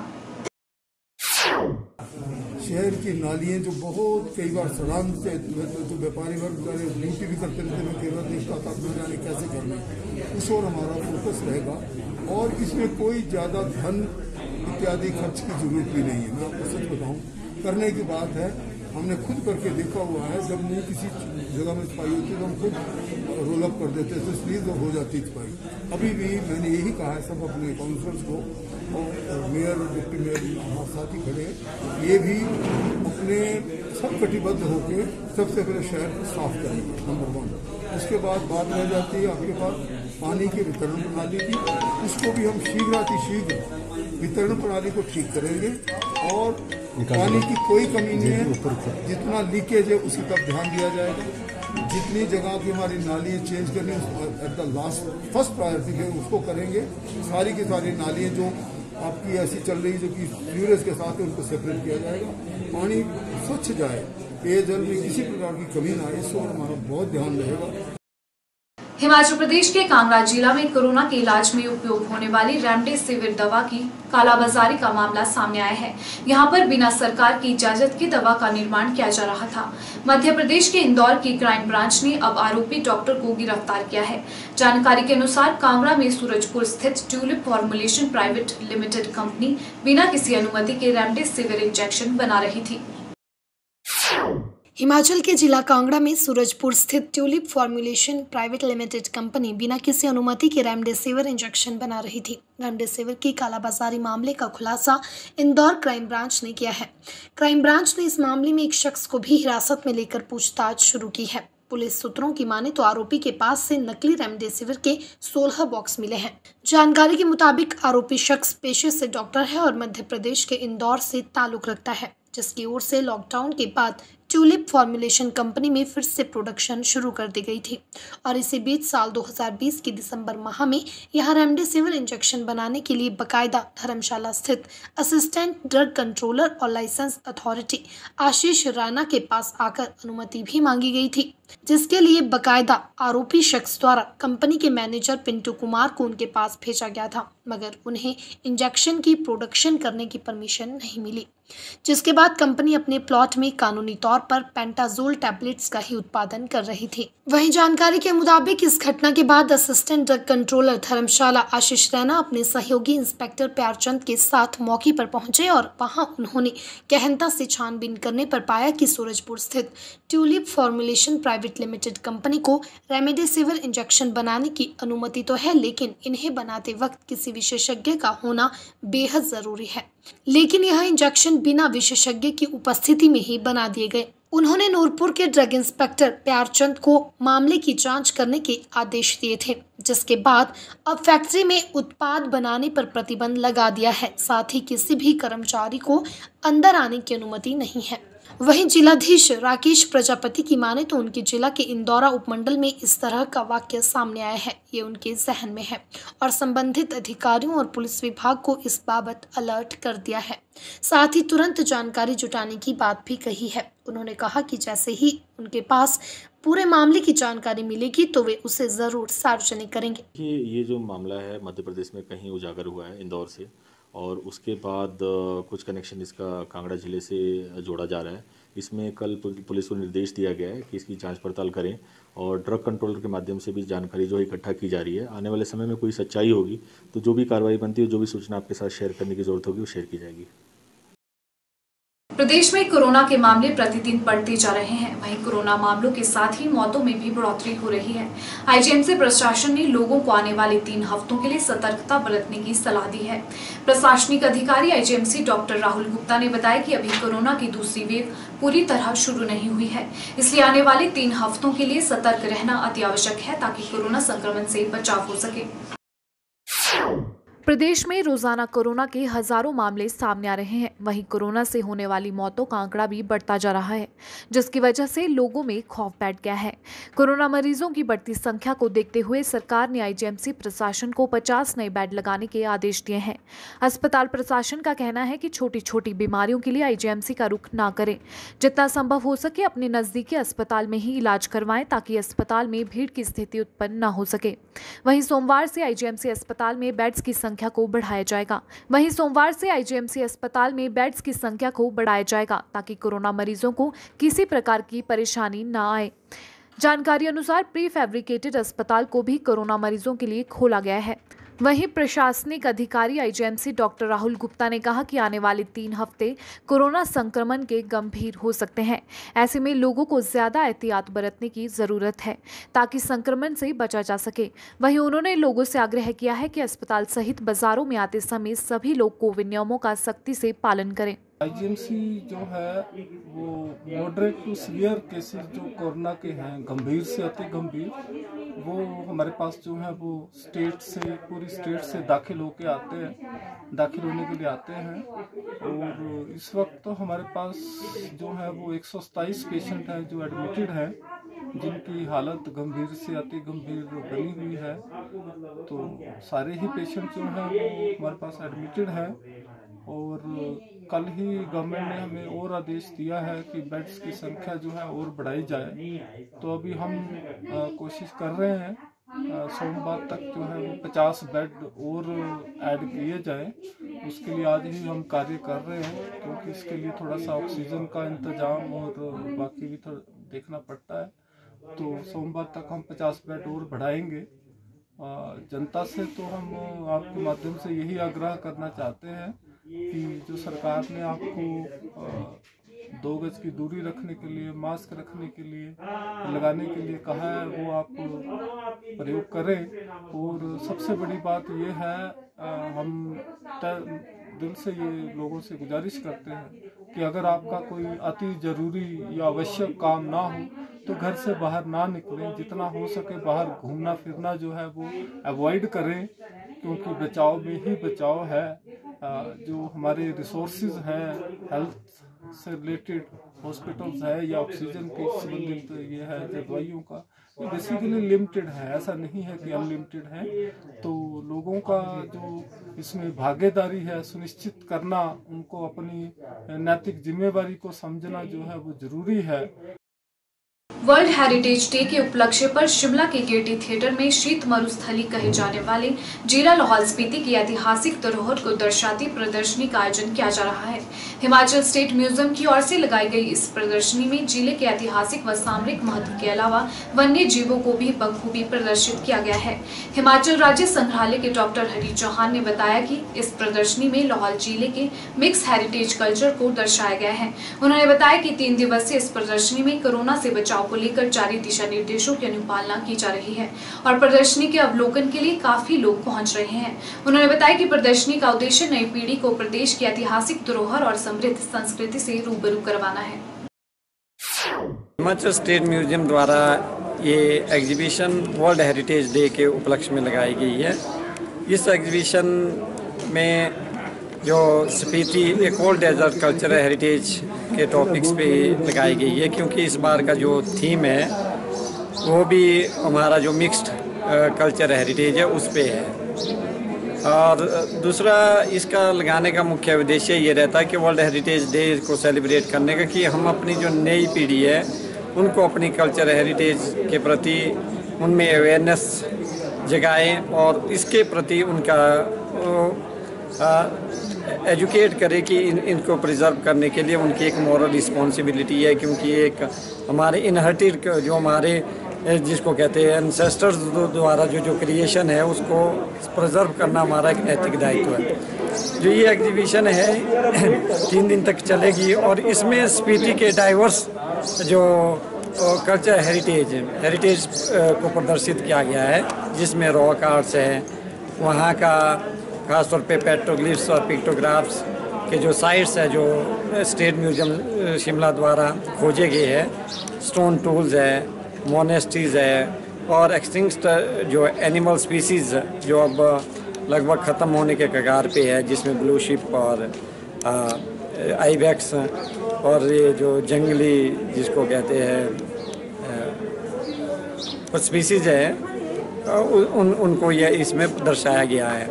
शहर की नालियाँ जो बहुत कई बार सड़ान से जो व्यापारी वर्ग ड्यूटी भी करते रहते हैं, कई बार देश का ताकत जाने कैसे करना, उस और हमारा फोकस रहेगा, और इसमें कोई ज़्यादा धन इत्यादि खर्च की जरूरत भी नहीं है। मैं आपको सच बताऊँ, करने की बात है। हमने खुद करके देखा हुआ है। जब नहीं किसी जगह में सफाई होती है तो हम खुद रोल अप कर देते थे, इसलिए तो हो जाती सफाई। अभी भी मैंने यही कहा है सब अपने काउंसिलर्स को, और मेयर डिप्टी मेयर हमारे साथ ही खड़े हैं, ये भी अपने सब कटिबद्ध होकर सबसे पहले शहर को साफ करेंगे, नंबर वन। उसके बाद बात रह जाती है आपके पास पानी की वितरण प्रणाली की, उसको भी हम शीघ्रातिशीघ्र वितरण प्रणाली को ठीक करेंगे और पानी की कोई कमी नहीं है। जितना लीकेज है उसी तरफ ध्यान दिया जाएगा। जितनी जगह की हमारी नालियाँ चेंज करनी at the last first priority है उसको करेंगे। सारी की सारी नालियाँ जो आपकी ऐसी चल रही जो कि फ्यूरेज के साथ है उनको सेपरेट किया जाएगा। पानी स्वच्छ जाए, पेयजल में किसी प्रकार की कमी ना आए, इस पर हमारा बहुत ध्यान रहेगा। हिमाचल प्रदेश के कांगड़ा जिला में कोरोना के इलाज में उपयोग होने वाली रेमडेसिविर दवा की कालाबाजारी का मामला सामने आया है। यहां पर बिना सरकार की इजाजत की दवा का निर्माण किया जा रहा था। मध्य प्रदेश के इंदौर की क्राइम ब्रांच ने अब आरोपी डॉक्टर को गिरफ्तार किया है। जानकारी के अनुसार कांगड़ा में सूरजपुर स्थित tulip formulation private limited company बिना किसी अनुमति के रेमडेसिविर इंजेक्शन बना रही थी। हिमाचल के जिला कांगड़ा में सूरजपुर स्थित tulip formulation private limited company बिना किसी अनुमति के रेमडेसिविर इंजेक्शन बना रही थी। रेमडेसिविर की कालाबाजारी मामले का खुलासा इंदौर क्राइम ब्रांच ने किया है। क्राइम ब्रांच ने इस मामले में एक शख्स को भी हिरासत में लेकर पूछताछ शुरू की है। पुलिस सूत्रों की माने तो आरोपी के पास से नकली रेमडेसिविर के सोलह बॉक्स मिले हैं। जानकारी के मुताबिक आरोपी शख्स पेशे से डॉक्टर है और मध्य प्रदेश के इंदौर से ताल्लुक रखता है, जिसकी ओर से लॉकडाउन के बाद ट्यूलिप फॉर्मुलेशन कंपनी में फिर से प्रोडक्शन शुरू कर दी गई थी और इसी बीच साल दो हज़ार बीस के दिसंबर माह में यहां रेमडेसिविर इंजेक्शन बनाने के लिए बकायदा धर्मशाला स्थित असिस्टेंट ड्रग कंट्रोलर और लाइसेंस अथॉरिटी आशीष राणा के पास आकर अनुमति भी मांगी गई थी, जिसके लिए बकायदा आरोपी शख्स द्वारा कंपनी के मैनेजर पिंटू कुमार को उनके पास भेजा गया था, मगर उन्हें इंजेक्शन की प्रोडक्शन करने की परमिशन नहीं मिली, जिसके बाद कंपनी अपने प्लॉट में कानूनी तौर पर पेंटाजोल टैबलेट्स का ही उत्पादन कर रही थी। वहीं जानकारी के मुताबिक इस घटना के बाद assistant drug controller Dharamshala Ashish Raina अपने सहयोगी इंस्पेक्टर प्यारचंद के साथ मौके पर पहुंचे और वहां उन्होंने गहनता से छानबीन करने पर पाया कि सूरजपुर स्थित tulip formulation private limited company को रेमडेसिविर इंजेक्शन बनाने की अनुमति तो है, लेकिन इन्हें बनाते वक्त किसी विशेषज्ञ का होना बेहद जरूरी है। लेकिन यह इंजेक्शन बिना विशेषज्ञ की उपस्थिति में ही बना दिए गए। उन्होंने नूरपुर के ड्रग इंस्पेक्टर प्यारचंद को मामले की जांच करने के आदेश दिए थे, जिसके बाद अब फैक्ट्री में उत्पाद बनाने पर प्रतिबंध लगा दिया है। साथ ही किसी भी कर्मचारी को अंदर आने की अनुमति नहीं है। वहीं जिलाधीश राकेश प्रजापति की माने तो उनके जिला के इंदौरा उपमंडल में इस तरह का वाक्य सामने आया है, ये उनके जहन में है और संबंधित अधिकारियों और पुलिस विभाग को इस बाबत अलर्ट कर दिया है। साथ ही तुरंत जानकारी जुटाने की बात भी कही है। उन्होंने कहा कि जैसे ही उनके पास पूरे मामले की जानकारी मिलेगी तो वे उसे जरूर सार्वजनिक करेंगे। ये जो मामला है मध्य प्रदेश में कहीं उजागर हुआ है इंदौर से, और उसके बाद कुछ कनेक्शन इसका कांगड़ा जिले से जोड़ा जा रहा है। इसमें कल पुलिस को निर्देश दिया गया है कि इसकी जांच पड़ताल करें और ड्रग कंट्रोलर के माध्यम से भी जानकारी जो है इकट्ठा की जा रही है। आने वाले समय में कोई सच्चाई होगी तो जो भी कार्रवाई बनती है, जो भी सूचना आपके साथ शेयर करने की जरूरत होगी वो शेयर की जाएगी। प्रदेश में कोरोना के मामले प्रतिदिन बढ़ते जा रहे हैं। वहीं कोरोना मामलों के साथ ही मौतों में भी बढ़ोतरी हो रही है। आईजीएमसी प्रशासन ने लोगों को आने वाले तीन हफ्तों के लिए सतर्कता बरतने की सलाह दी है। प्रशासनिक अधिकारी आईजीएमसी डॉक्टर राहुल गुप्ता ने बताया कि अभी कोरोना की दूसरी वेव पूरी तरह शुरू नहीं हुई है, इसलिए आने वाले तीन हफ्तों के लिए सतर्क रहना अति आवश्यक है ताकि कोरोना संक्रमण से बचाव हो सके। प्रदेश में रोजाना कोरोना के हजारों मामले सामने आ रहे हैं। वहीं कोरोना से होने वाली मौतों का आंकड़ा भी बढ़ता जा रहा है, जिसकी वजह से लोगों में खौफ बैठ गया है। कोरोना मरीजों की बढ़ती संख्या को देखते हुए सरकार ने आईजीएमसी प्रशासन को पचास नए बेड लगाने के आदेश दिए हैं। अस्पताल प्रशासन का कहना है कि छोटी छोटी बीमारियों के लिए आईजीएमसी का रुख ना करें, जितना संभव हो सके अपने नजदीकी अस्पताल में ही इलाज करवाएं ताकि अस्पताल में भीड़ की स्थिति उत्पन्न न हो सके। वहीं सोमवार से आईजीएमसी अस्पताल में बेड्स की संख्या को बढ़ाया जाएगा वहीं सोमवार से आईजीएमसी अस्पताल में बेड्स की संख्या को बढ़ाया जाएगा ताकि कोरोना मरीजों को किसी प्रकार की परेशानी न आए। जानकारी अनुसार प्री फैब्रिकेटेड अस्पताल को भी कोरोना मरीजों के लिए खोला गया है। वहीं प्रशासनिक अधिकारी आईजीएमसी डॉक्टर राहुल गुप्ता ने कहा कि आने वाले तीन हफ्ते कोरोना संक्रमण के गंभीर हो सकते हैं। ऐसे में लोगों को ज्यादा एहतियात बरतने की जरूरत है ताकि संक्रमण से बचा जा सके। वहीं उन्होंने लोगों से आग्रह किया है कि अस्पताल सहित बाजारों में आते समय सभी लोग कोविड नियमों का सख्ती से पालन करें। आईजीएमसी जो है वो मॉडरेट टू सीवियर केसेस जो कोरोना के हैं, गंभीर से अति गंभीर, वो हमारे पास जो है वो स्टेट से, पूरी स्टेट से दाखिल होके आते हैं, दाखिल होने के लिए आते हैं। और इस वक्त तो हमारे पास जो है वो एक सौ सताईस पेशेंट हैं जो एडमिटेड हैं, जिनकी हालत गंभीर से अति गंभीर बनी हुई है। तो सारे ही पेशेंट जो हैं वो हमारे पास एडमिटेड हैं। और कल ही गवर्नमेंट ने हमें और आदेश दिया है कि बेड्स की संख्या जो है और बढ़ाई जाए। तो अभी हम आ, कोशिश कर रहे हैं सोमवार तक जो है वो पचास बेड और ऐड किए जाएं। उसके लिए आज ही हम कार्य कर रहे हैं, क्योंकि इसके लिए थोड़ा सा ऑक्सीजन का इंतजाम और बाकी भी थोड़ा देखना पड़ता है। तो सोमवार तक हम पचास बेड और बढ़ाएंगे। जनता से तो हम आपके माध्यम से यही आग्रह करना चाहते हैं कि जो सरकार ने आपको दो गज की दूरी रखने के लिए, मास्क रखने के लिए, लगाने के लिए कहा है, वो आप प्रयोग करें। और सबसे बड़ी बात ये है, हम दिल से ये लोगों से गुजारिश करते हैं कि अगर आपका कोई अति जरूरी या आवश्यक काम ना हो तो घर से बाहर ना निकलें। जितना हो सके बाहर घूमना फिरना जो है वो अवॉइड करें, क्योंकि बचाव में ही बचाव है। जो हमारे रिसोर्सेज हैं, हेल्थ से रिलेटेड हॉस्पिटल्स है या ऑक्सीजन के संबंधित ये है, जो दवाइयों का, ये बेसिकली लिमिटेड है, ऐसा नहीं है कि अनलिमिटेड है। तो लोगों का जो इसमें भागीदारी है सुनिश्चित करना, उनको अपनी नैतिक जिम्मेवारी को समझना जो है वो जरूरी है। वर्ल्ड हेरिटेज डे के उपलक्ष्य पर शिमला के गेयटी थिएटर में शीत मरुस्थली कहे जाने वाले जिला लाहौल स्पीति की ऐतिहासिक धरोहर को दर्शाती प्रदर्शनी का आयोजन किया जा रहा है। हिमाचल स्टेट म्यूजियम की ओर से लगाई गई इस प्रदर्शनी में जिले के ऐतिहासिक व सामरिक महत्व के अलावा वन्य जीवों को भी बखूबी प्रदर्शित किया गया है। हिमाचल राज्य संग्रहालय के डॉक्टर हरी चौहान ने बताया कि इस प्रदर्शनी में लाहौल जिले के मिक्स हेरिटेज कल्चर को दर्शाया गया है। उन्होंने बताया कि तीन दिवसीय इस प्रदर्शनी में कोरोना से बचाव को लेकर जारी दिशा निर्देशों की अनुपालना की जा रही है और प्रदर्शनी के अवलोकन के लिए काफी लोग पहुंच रहे हैं। उन्होंने बताया कि प्रदर्शनी का उद्देश्य नई पीढ़ी को प्रदेश की ऐतिहासिक धरोहर और समृद्ध संस्कृति से रूबरू करवाना है। हिमाचल स्टेट म्यूजियम द्वारा ये एग्जीबिशन वर्ल्ड हेरिटेज डे के उपलक्ष्य में लगाई गई है। इस एग्जीबिशन में जो स्पीति एक ओल्ड डेजर्ट कल्चर हेरिटेज के टॉपिक्स पे लगाई गई है, क्योंकि इस बार का जो थीम है वो भी हमारा जो मिक्स्ड कल्चर हेरिटेज है उस पे है। और दूसरा इसका लगाने का मुख्य उद्देश्य ये रहता है कि वर्ल्ड हेरिटेज डे को सेलिब्रेट करने का, कि हम अपनी जो नई पीढ़ी है उनको अपनी कल्चर हेरिटेज के प्रति उनमें अवेयरनेस जगाएं और इसके प्रति उनका एजुकेट करें कि इन इनको प्रिजर्व करने के लिए उनकी एक मॉरल रिस्पॉन्सिबिलिटी है, क्योंकि एक हमारे इनहर्टेड जो हमारे जिसको कहते हैं एंसेस्टर्स द्वारा जो जो क्रिएशन है उसको प्रिजर्व करना हमारा एक नैतिक दायित्व है। जो ये एग्जीबिशन है तीन दिन तक चलेगी और इसमें स्पीति के डाइवर्स जो कल्चर हेरिटेज हेरिटेज को प्रदर्शित किया गया है, जिसमें रॉक आर्ट्स है, वहाँ का खासतौर पे पेट्रोग्लिफ्स और पिक्टोग्राफ्स के जो साइट्स है जो स्टेट म्यूजियम शिमला द्वारा खोजे गए हैं, स्टोन टूल्स है, मोनेस्ट्रीज है और एक्सटिंक्ट जो एनिमल स्पीसीज़ जो अब लगभग ख़त्म होने के कगार पे है, जिसमें ब्लू शिप और आईबैक्स और ये जो जंगली जिसको कहते हैं कुछ स्पीसीज़ है उन उनको ये इसमें दर्शाया गया है।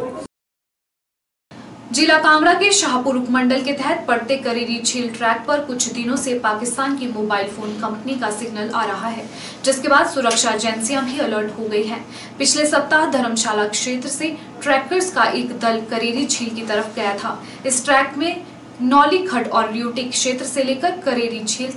जिला कांगड़ा के शाहपुर उपमंडल के तहत पड़ते करेरी झील ट्रैक पर कुछ दिनों से पाकिस्तान की मोबाइल फोन कंपनी का सिग्नल आ रहा है, जिसके बाद सुरक्षा एजेंसियां भी अलर्ट हो गई हैं। पिछले सप्ताह धर्मशाला क्षेत्र से ट्रैकर्स का एक दल करेरी झील की तरफ गया था। इस ट्रैक में नौली खड्ड और ल्यूटी क्षेत्र से लेकर करेरी झील तक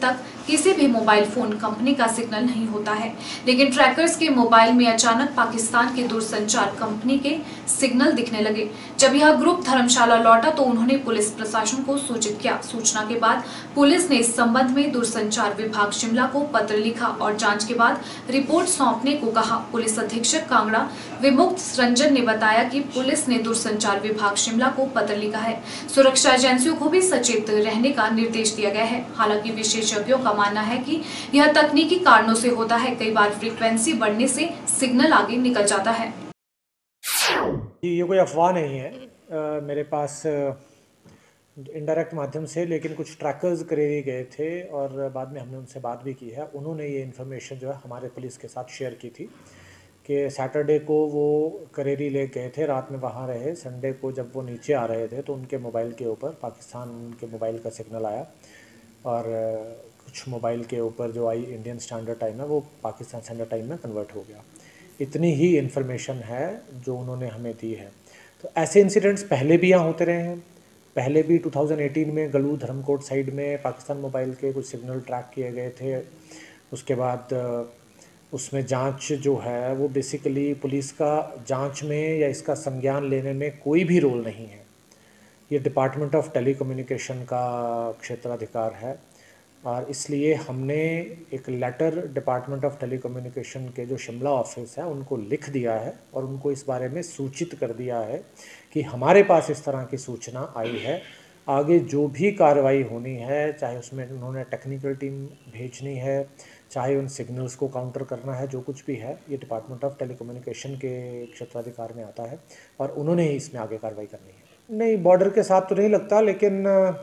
किसी भी मोबाइल फोन कंपनी का सिग्नल नहीं होता है, लेकिन ट्रैकर्स के मोबाइल में अचानक पाकिस्तान की दूरसंचार कंपनी के सिग्नल दिखने लगे। जब यह ग्रुप धर्मशाला लौटा तो उन्होंने पुलिस प्रशासन को सूचित किया। सूचना के बाद पुलिस ने इस संबंध में दूरसंचार विभाग शिमला को पत्र लिखा और जांच के बाद रिपोर्ट सौंपने को कहा। पुलिस अधीक्षक कांगड़ा विमुक्त रंजन ने बताया कि पुलिस ने दूरसंचार विभाग शिमला को पत्र लिखा है। सुरक्षा एजेंसियों को भी सचेत रहने का निर्देश दिया गया है। हालांकि विशेषज्ञों का मानना है कि यह तकनीकी कारणों से होता है। कई बार फ्रीक्वेंसी बढ़ने से सिग्नल आगे निकल जाता है। ये कोई अफवाह नहीं है। आ, मेरे पास इनडायरेक्ट माध्यम से लेकिन कुछ ट्रैकर्स करेरी गए थे और बाद में हमने उनसे बात भी की है। उन्होंने ये इन्फॉर्मेशन जो है हमारे पुलिस के साथ शेयर की थी कि सैटरडे को वो करेरी ले गए थे, रात में वहाँ रहे। संडे को जब वो नीचे आ रहे थे तो उनके मोबाइल के ऊपर पाकिस्तान के मोबाइल का सिग्नल आया और कुछ मोबाइल के ऊपर जो आई इंडियन स्टैंडर्ड टाइम है वो पाकिस्तान स्टैंडर्ड टाइम में कन्वर्ट हो गया। इतनी ही इन्फॉर्मेशन है जो उन्होंने हमें दी है। तो ऐसे इंसिडेंट्स पहले भी यहाँ होते रहे हैं। पहले भी दो हज़ार अठारह में गलू धर्मकोट साइड में पाकिस्तान मोबाइल के कुछ सिग्नल ट्रैक किए गए थे। उसके बाद उसमें जांच जो है वो बेसिकली पुलिस का जांच में या इसका संज्ञान लेने में कोई भी रोल नहीं है। ये डिपार्टमेंट ऑफ टेलीकम्युनिकेशन का क्षेत्राधिकार है और इसलिए हमने एक लेटर डिपार्टमेंट ऑफ टेलीकम्युनिकेशन के जो शिमला ऑफिस है उनको लिख दिया है और उनको इस बारे में सूचित कर दिया है कि हमारे पास इस तरह की सूचना आई है। आगे जो भी कार्रवाई होनी है, चाहे उसमें उन्होंने टेक्निकल टीम भेजनी है, चाहे उन सिग्नल्स को काउंटर करना है, जो कुछ भी है ये डिपार्टमेंट ऑफ टेलीकम्युनिकेशन के क्षेत्राधिकार में आता है और उन्होंने ही इसमें आगे कार्रवाई करनी है। नहीं, बॉर्डर के साथ तो नहीं लगता, लेकिन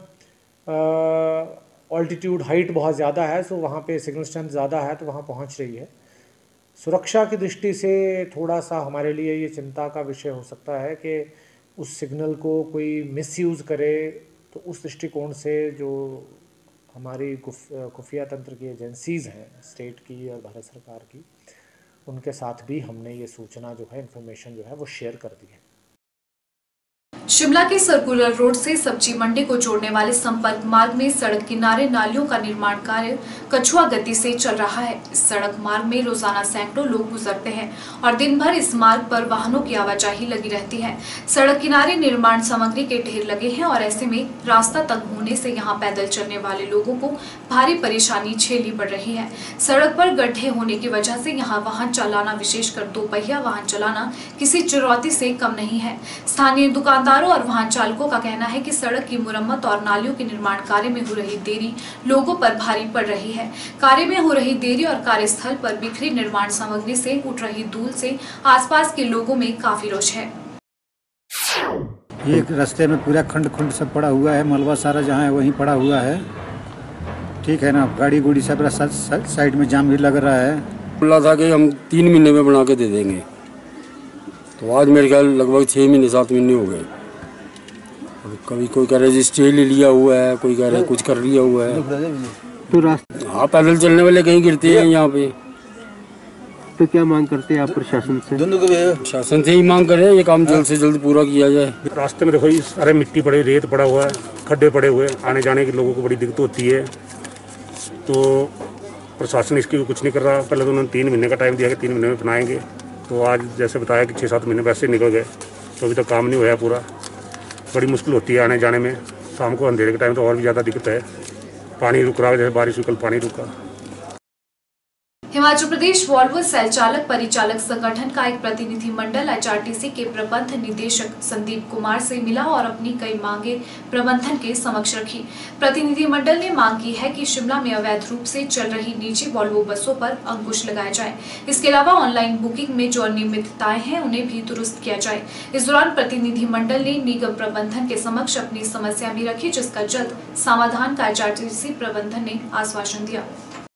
ऑल्टीट्यूड हाइट बहुत ज़्यादा है, सो वहाँ पे सिग्नल स्ट्रेंथ ज़्यादा है तो वहाँ पहुँच रही है। सुरक्षा की दृष्टि से थोड़ा सा हमारे लिए ये चिंता का विषय हो सकता है कि उस सिग्नल को कोई मिसयूज़ करे। तो उस दृष्टिकोण से जो हमारी खुफिया तंत्र की एजेंसीज़ हैं स्टेट की और भारत सरकार की, उनके साथ भी हमने ये सूचना जो है, इन्फॉर्मेशन जो है वो शेयर कर दी है। शिमला के सर्कुलर रोड से सब्जी मंडी को जोड़ने वाले संपर्क मार्ग में सड़क किनारे नालियों का निर्माण कार्य कछुआ गति से चल रहा है। इस सड़क मार्ग में रोजाना सैकड़ों लोग गुजरते हैं और दिन भर इस मार्ग पर वाहनों की आवाजाही लगी रहती है। सड़क किनारे निर्माण सामग्री के ढेर लगे हैं और ऐसे में रास्ता तंग होने से यहाँ पैदल चलने वाले लोगों को भारी परेशानी झेलनी पड़ रही है। सड़क पर गड्ढे होने की वजह से यहाँ वाहन चलाना, विशेषकर दो पहिया वाहन चलाना किसी चुनौती से कम नहीं है। स्थानीय दुकानदार और वाहन चालकों का कहना है कि सड़क की मुरम्मत और नालियों के निर्माण कार्य में हो रही देरी लोगों पर भारी पड़ रही है। कार्य में हो रही देरी और कार्यस्थल पर बिखरी निर्माण सामग्री से उठ रही धूल से आसपास के लोगों में काफी रोष है। ये रास्ते में पूरा खंड खंड सब पड़ा हुआ है, मलबा सारा जहाँ है वहीं पड़ा हुआ है। ठीक है ना, गाड़ी गुड़ी सब साइड में जाम भी लग रहा है। बोला था कि हम तीन महीने में बना के दे देंगे, तो आज मेरे ख्याल लगभग छः महीने सात महीने हो गए। कभी कोई कह रहा है स्टे ले लिया हुआ है, कोई कह रहा है कुछ कर लिया हुआ है। तो रास्ते हाँ, पैदल चलने वाले कहीं गिरते हैं यहाँ पे। तो क्या मांग करते हैं आप प्रशासन से? प्रशासन से ही मांग करें ये काम जल्द से जल्द पूरा किया जाए। रास्ते में देखो सारे मिट्टी पड़े, रेत पड़ा हुआ है, खड्डे पड़े हुए, आने जाने के लोगों को बड़ी दिक्कत होती है। तो प्रशासन इसकी कुछ नहीं कर रहा। पहले तो उन्होंने तीन महीने का टाइम दिया कि तीन महीने में बनाएंगे, तो आज जैसे बताया कि छः सात महीने वैसे निकल गए, तो अभी तक काम नहीं हुआ पूरा। बड़ी मुश्किल होती है आने जाने में। शाम को अंधेरे के टाइम तो और भी ज़्यादा दिक्कत है। पानी रुक रहा है, जैसे बारिश हुई कल पानी रुका। हिमाचल प्रदेश वॉल्वो सेल चालक परिचालक संगठन का एक प्रतिनिधिमंडल एचआरटीसी के प्रबंध निदेशक संदीप कुमार से मिला और अपनी कई मांगे प्रबंधन के समक्ष रखी। प्रतिनिधिमंडल ने मांग की है कि शिमला में अवैध रूप से चल रही निजी वॉल्वो बसों पर अंकुश लगाया जाए। इसके अलावा ऑनलाइन बुकिंग में जो अनियमितताएं हैं उन्हें भी दुरुस्त किया जाए। इस दौरान प्रतिनिधिमंडल ने निगम प्रबंधन के समक्ष अपनी समस्या भी रखी, जिसका जल्द समाधान का एचआरटीसी प्रबंधन ने आश्वासन दिया।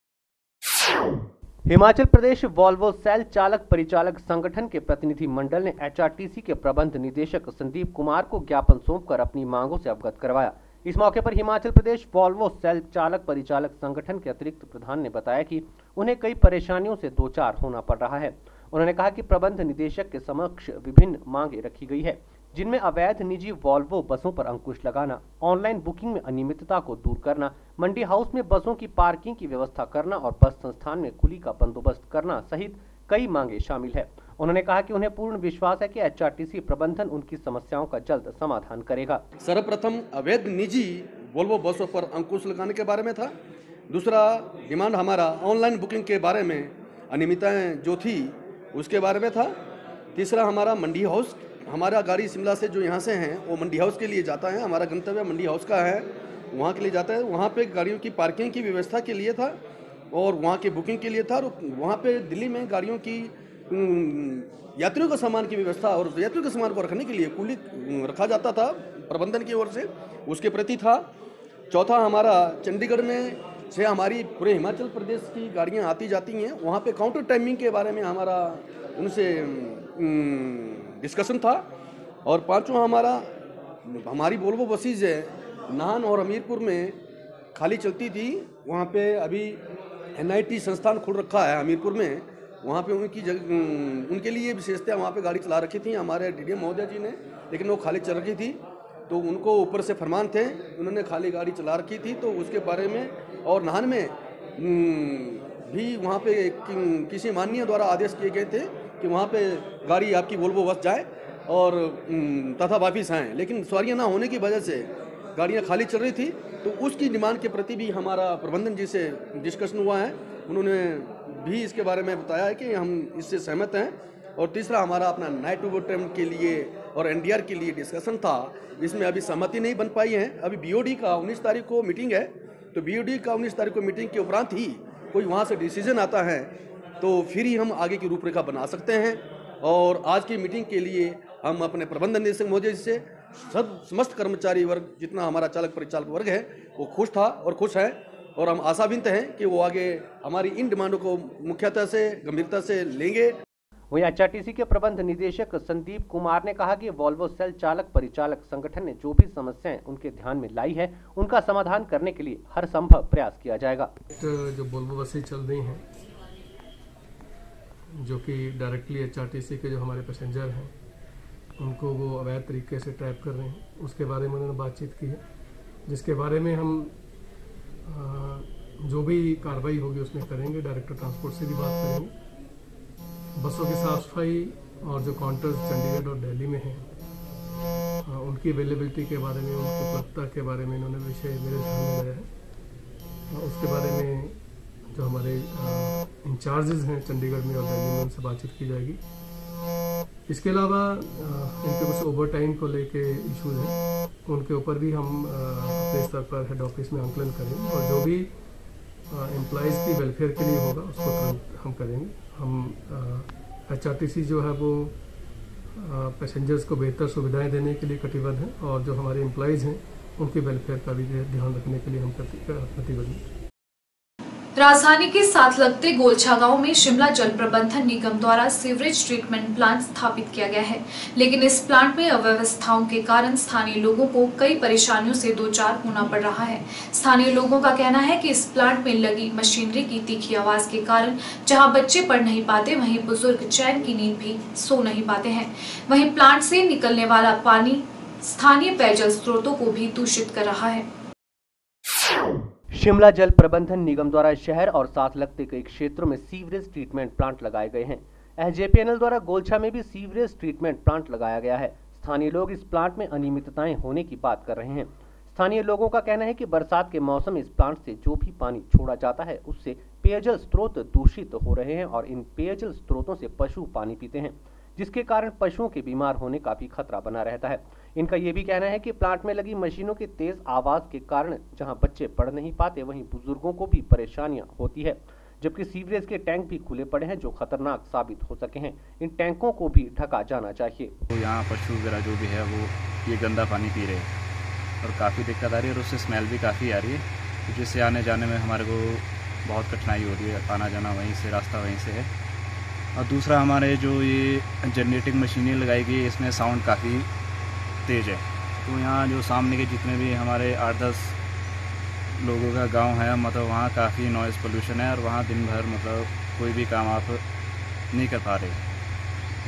हिमाचल प्रदेश वॉल्वो सेल चालक परिचालक संगठन के प्रतिनिधि मंडल ने एचआरटीसी के प्रबंध निदेशक संदीप कुमार को ज्ञापन सौंपकर अपनी मांगों से अवगत करवाया। इस मौके पर हिमाचल प्रदेश वॉल्वो सेल चालक परिचालक संगठन के अतिरिक्त प्रधान ने बताया कि उन्हें कई परेशानियों से दो चार होना पड़ रहा है। उन्होंने कहा कि प्रबंध निदेशक के समक्ष विभिन्न मांगे रखी गई है। जिनमें अवैध निजी वॉल्वो बसों पर अंकुश लगाना, ऑनलाइन बुकिंग में अनियमितता को दूर करना, मंडी हाउस में बसों की पार्किंग की व्यवस्था करना और बस संस्थान में कुली का बंदोबस्त करना सहित कई मांगे शामिल है। उन्होंने कहा कि उन्हें पूर्ण विश्वास है कि एचआरटीसी प्रबंधन उनकी समस्याओं का जल्द समाधान करेगा। सर्वप्रथम अवैध निजी वोल्वो बसों पर अंकुश लगाने के बारे में था। दूसरा डिमांड हमारा ऑनलाइन बुकिंग के बारे में अनियमितताएं जो थी उसके बारे में था। तीसरा हमारा मंडी हाउस, हमारा गाड़ी शिमला से जो यहाँ से हैं वो मंडी हाउस के लिए जाता है, हमारा गंतव्य मंडी हाउस का है, वहाँ के लिए जाता है। वहाँ पे गाड़ियों की पार्किंग की व्यवस्था के लिए था और वहाँ के बुकिंग के लिए था और वहाँ पे दिल्ली में गाड़ियों की यात्रियों का सामान की व्यवस्था और यात्रियों के सामान को रखने के लिए कुली रखा जाता था प्रबंधन की ओर से, उसके प्रति था। चौथा हमारा चंडीगढ़ में से हमारी पूरे हिमाचल प्रदेश की गाड़ियाँ आती जाती हैं, वहाँ पे काउंटर टाइमिंग के बारे में हमारा उनसे डिस्कशन था। और पांचवा हमारा हमारी वोल्वो बसेज है नाहन और हमीरपुर में खाली चलती थी, वहाँ पे अभी एनआईटी संस्थान खुल रखा है हमीरपुर में, वहाँ पे उनकी जगह उनके लिए विशेषता वहाँ पे गाड़ी चला रखी थी हमारे डीडीएम महोदय जी ने, लेकिन वो खाली चल रखी थी तो उनको ऊपर से फरमान थे, उन्होंने खाली गाड़ी चला रखी थी तो उसके बारे में। और नाहन में भी वहाँ पे किसी माननीय द्वारा आदेश किए गए थे कि वहाँ पे गाड़ी आपकी वोल्वो बस जाए और तथा वापिस आएँ, लेकिन सवारियाँ ना होने की वजह से गाड़ियाँ खाली चल रही थी। तो उसकी डिमांड के प्रति भी हमारा प्रबंधन जी से डिस्कशन हुआ है, उन्होंने भी इसके बारे में बताया है कि हम इससे सहमत हैं। और तीसरा हमारा अपना नाइट ओवरटाइम के लिए और एनडीआर के लिए डिस्कशन था, इसमें अभी सहमति नहीं बन पाई है। अभी बीओडी का उन्नीस तारीख को मीटिंग है, तो बीओडी का उन्नीस तारीख को मीटिंग के उपरांत ही कोई वहाँ से डिसीजन आता है तो फिर ही हम आगे की रूपरेखा बना सकते हैं। और आज की मीटिंग के लिए हम अपने प्रबंधन निदेशक महोदय से सब समस्त कर्मचारी वर्ग जितना हमारा चालक परिचालक वर्ग है वो खुश था और खुश है, और हम आशाविंत हैं कि वो आगे हमारी इन डिमांडों को मुख्यतः से गंभीरता से लेंगे। वहीं एचआरटीसी के प्रबंध निदेशक संदीप कुमार ने कहा कि वोल्वो सेल चालक परिचालक संगठन ने जो भी समस्याएं उनके ध्यान में लाई है उनका समाधान करने के लिए हर संभव प्रयास किया जाएगा। जो वोल्वो बसें चल रही हैं जो कि डायरेक्टली एचआरटीसी के जो हमारे पैसेंजर हैं उनको वो अवैध तरीके से ट्रैप कर रहे हैं, उसके बारे में उन्होंने बातचीत की है, जिसके बारे में हम जो भी कार्रवाई होगी उसमें करेंगे। डायरेक्टर ट्रांसपोर्ट से भी बात करेंगे। बसों की साफ सफाई और जो काउंटर्स चंडीगढ़ और दिल्ली में हैं उनकी अवेलेबिलिटी के बारे में, उनकी उपलब्धता के बारे में इन्होंने विषय मेरे ध्यान में लाया है। उसके बारे में जो हमारे इंचार्जेस हैं चंडीगढ़ में और दिल्ली में उनसे बातचीत की जाएगी। इसके अलावा इनके कुछ ओवर टाइम को लेके इश्यूज हैं, उनके ऊपर भी हम अपने स्तर पर हेड ऑफिस में आंकलन करेंगे और जो भी एम्प्लॉइज़ की वेलफेयर के लिए होगा उसको तुरंत हम करेंगे। हम एचआरटीसी जो है वो पैसेंजर्स को बेहतर सुविधाएं देने के लिए कटिबद्ध हैं और जो हमारे एम्प्लॉइज़ हैं उनके वेलफेयर का भी ध्यान रखने के लिए हम प्रतिबद्ध हैं। राजधानी के साथ लगते गोलछा गांव में शिमला जल प्रबंधन निगम द्वारा सीवरेज ट्रीटमेंट प्लांट स्थापित किया गया है, लेकिन इस प्लांट में अव्यवस्थाओं के कारण स्थानीय लोगों को कई परेशानियों से दो चार होना पड़ रहा है। स्थानीय लोगों का कहना है कि इस प्लांट में लगी मशीनरी की तीखी आवाज के कारण जहां बच्चे पढ़ नहीं पाते वहीं बुजुर्ग चैन की नींद भी सो नहीं पाते हैं। वहीं प्लांट से निकलने वाला पानी स्थानीय पेयजल स्रोतों को भी दूषित कर रहा है। शिमला जल प्रबंधन निगम द्वारा शहर और साथ लगते कई क्षेत्रों में सीवरेज ट्रीटमेंट प्लांट लगाए गए हैं। एसजेपीएनएल द्वारा गोलछा में भी सीवरेज ट्रीटमेंट प्लांट लगाया गया है। स्थानीय लोग इस प्लांट में अनियमितताएं होने की बात कर रहे हैं। स्थानीय लोगों का कहना है कि बरसात के मौसम में इस प्लांट से जो भी पानी छोड़ा जाता है उससे पेयजल स्रोत दूषित हो रहे हैं और इन पेयजल स्रोतों से पशु पानी पीते हैं, जिसके कारण पशुओं के बीमार होने का भी खतरा बना रहता है। इनका ये भी कहना है कि प्लांट में लगी मशीनों की तेज आवाज के कारण जहां बच्चे पढ़ नहीं पाते वहीं बुजुर्गों को भी परेशानियां होती है, जबकि सीवरेज के टैंक भी खुले पड़े हैं जो खतरनाक साबित हो सके हैं। इन टैंकों को भी ढका जाना चाहिए। तो यहाँ पशु वगैरह जो भी है वो ये गंदा पानी पी रहे हैं और काफ़ी दिक्कत आ रही है और उससे स्मेल भी काफ़ी आ रही है, जिससे आने जाने में हमारे को बहुत कठिनाई हो रही है। आना जाना वहीं से, रास्ता वहीं से है। और दूसरा हमारे जो ये जनरेटिंग मशीनें लगाई गई इसमें साउंड काफ़ी तेज़ है, तो यहाँ जो सामने के जितने भी हमारे आठ दस लोगों का गांव है मतलब वहाँ काफ़ी नॉइज़ पोल्यूशन है और वहाँ दिन भर मतलब कोई भी काम आप नहीं कर पा रहे।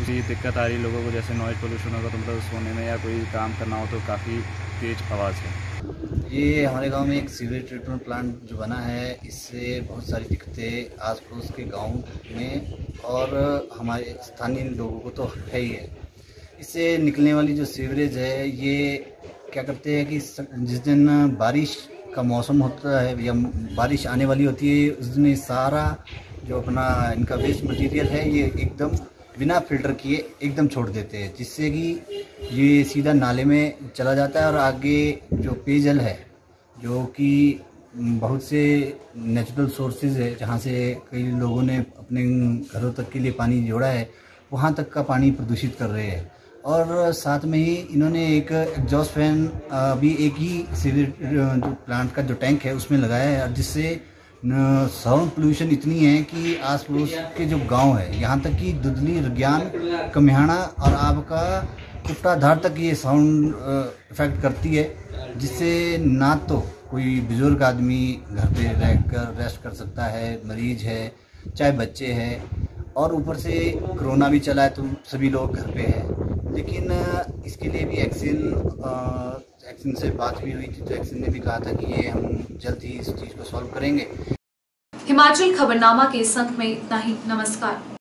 इसी दिक्कत आ रही है लोगों को, जैसे नॉइज़ पोल्यूशन होगा तो मतलब सोने में या कोई काम करना हो तो काफ़ी तेज़ आवाज़ है। ये हमारे गांव में एक सीवेज ट्रीटमेंट प्लांट जो बना है, इससे बहुत सारी दिक्कतें आस पड़ोस के गांव में और हमारे स्थानीय लोगों को तो है ही है। इससे निकलने वाली जो सीवरेज है ये क्या करते हैं कि जिस दिन बारिश का मौसम होता है या बारिश आने वाली होती है, उस दिन सारा जो अपना इनका वेस्ट मटेरियल है ये एकदम बिना फिल्टर किए एकदम छोड़ देते हैं, जिससे कि ये सीधा नाले में चला जाता है और आगे जो पेयजल है, जो कि बहुत से नेचुरल सोर्सेज है जहाँ से कई लोगों ने अपने घरों तक के लिए पानी जोड़ा है, वहाँ तक का पानी प्रदूषित कर रहे हैं। और साथ में ही इन्होंने एक एग्जॉस्ट फैन अभी एक ही सीवेज प्लांट का जो टैंक है उसमें लगाया है, और जिससे साउंड पोल्यूशन इतनी है कि आस पड़ोस के जो गांव है, यहाँ तक कि दुधली, रज्ञान, कमिहाना और आपका कुट्टाधार तक ये साउंड इफेक्ट करती है, जिससे ना तो कोई बुजुर्ग आदमी घर पे रहकर रेस्ट कर सकता है, मरीज है, चाहे बच्चे हैं, और ऊपर से कोरोना भी चला है तो सभी लोग घर पे हैं। लेकिन इसके लिए भी एक्सिन एक्सिन से बात भी हुई थी, तो एक्सिन ने भी कहा था कि ये हम जल्द ही इस चीज़ को सॉल्व करेंगे। हिमाचल खबरनामा के इस अंक में इतना ही। नमस्कार।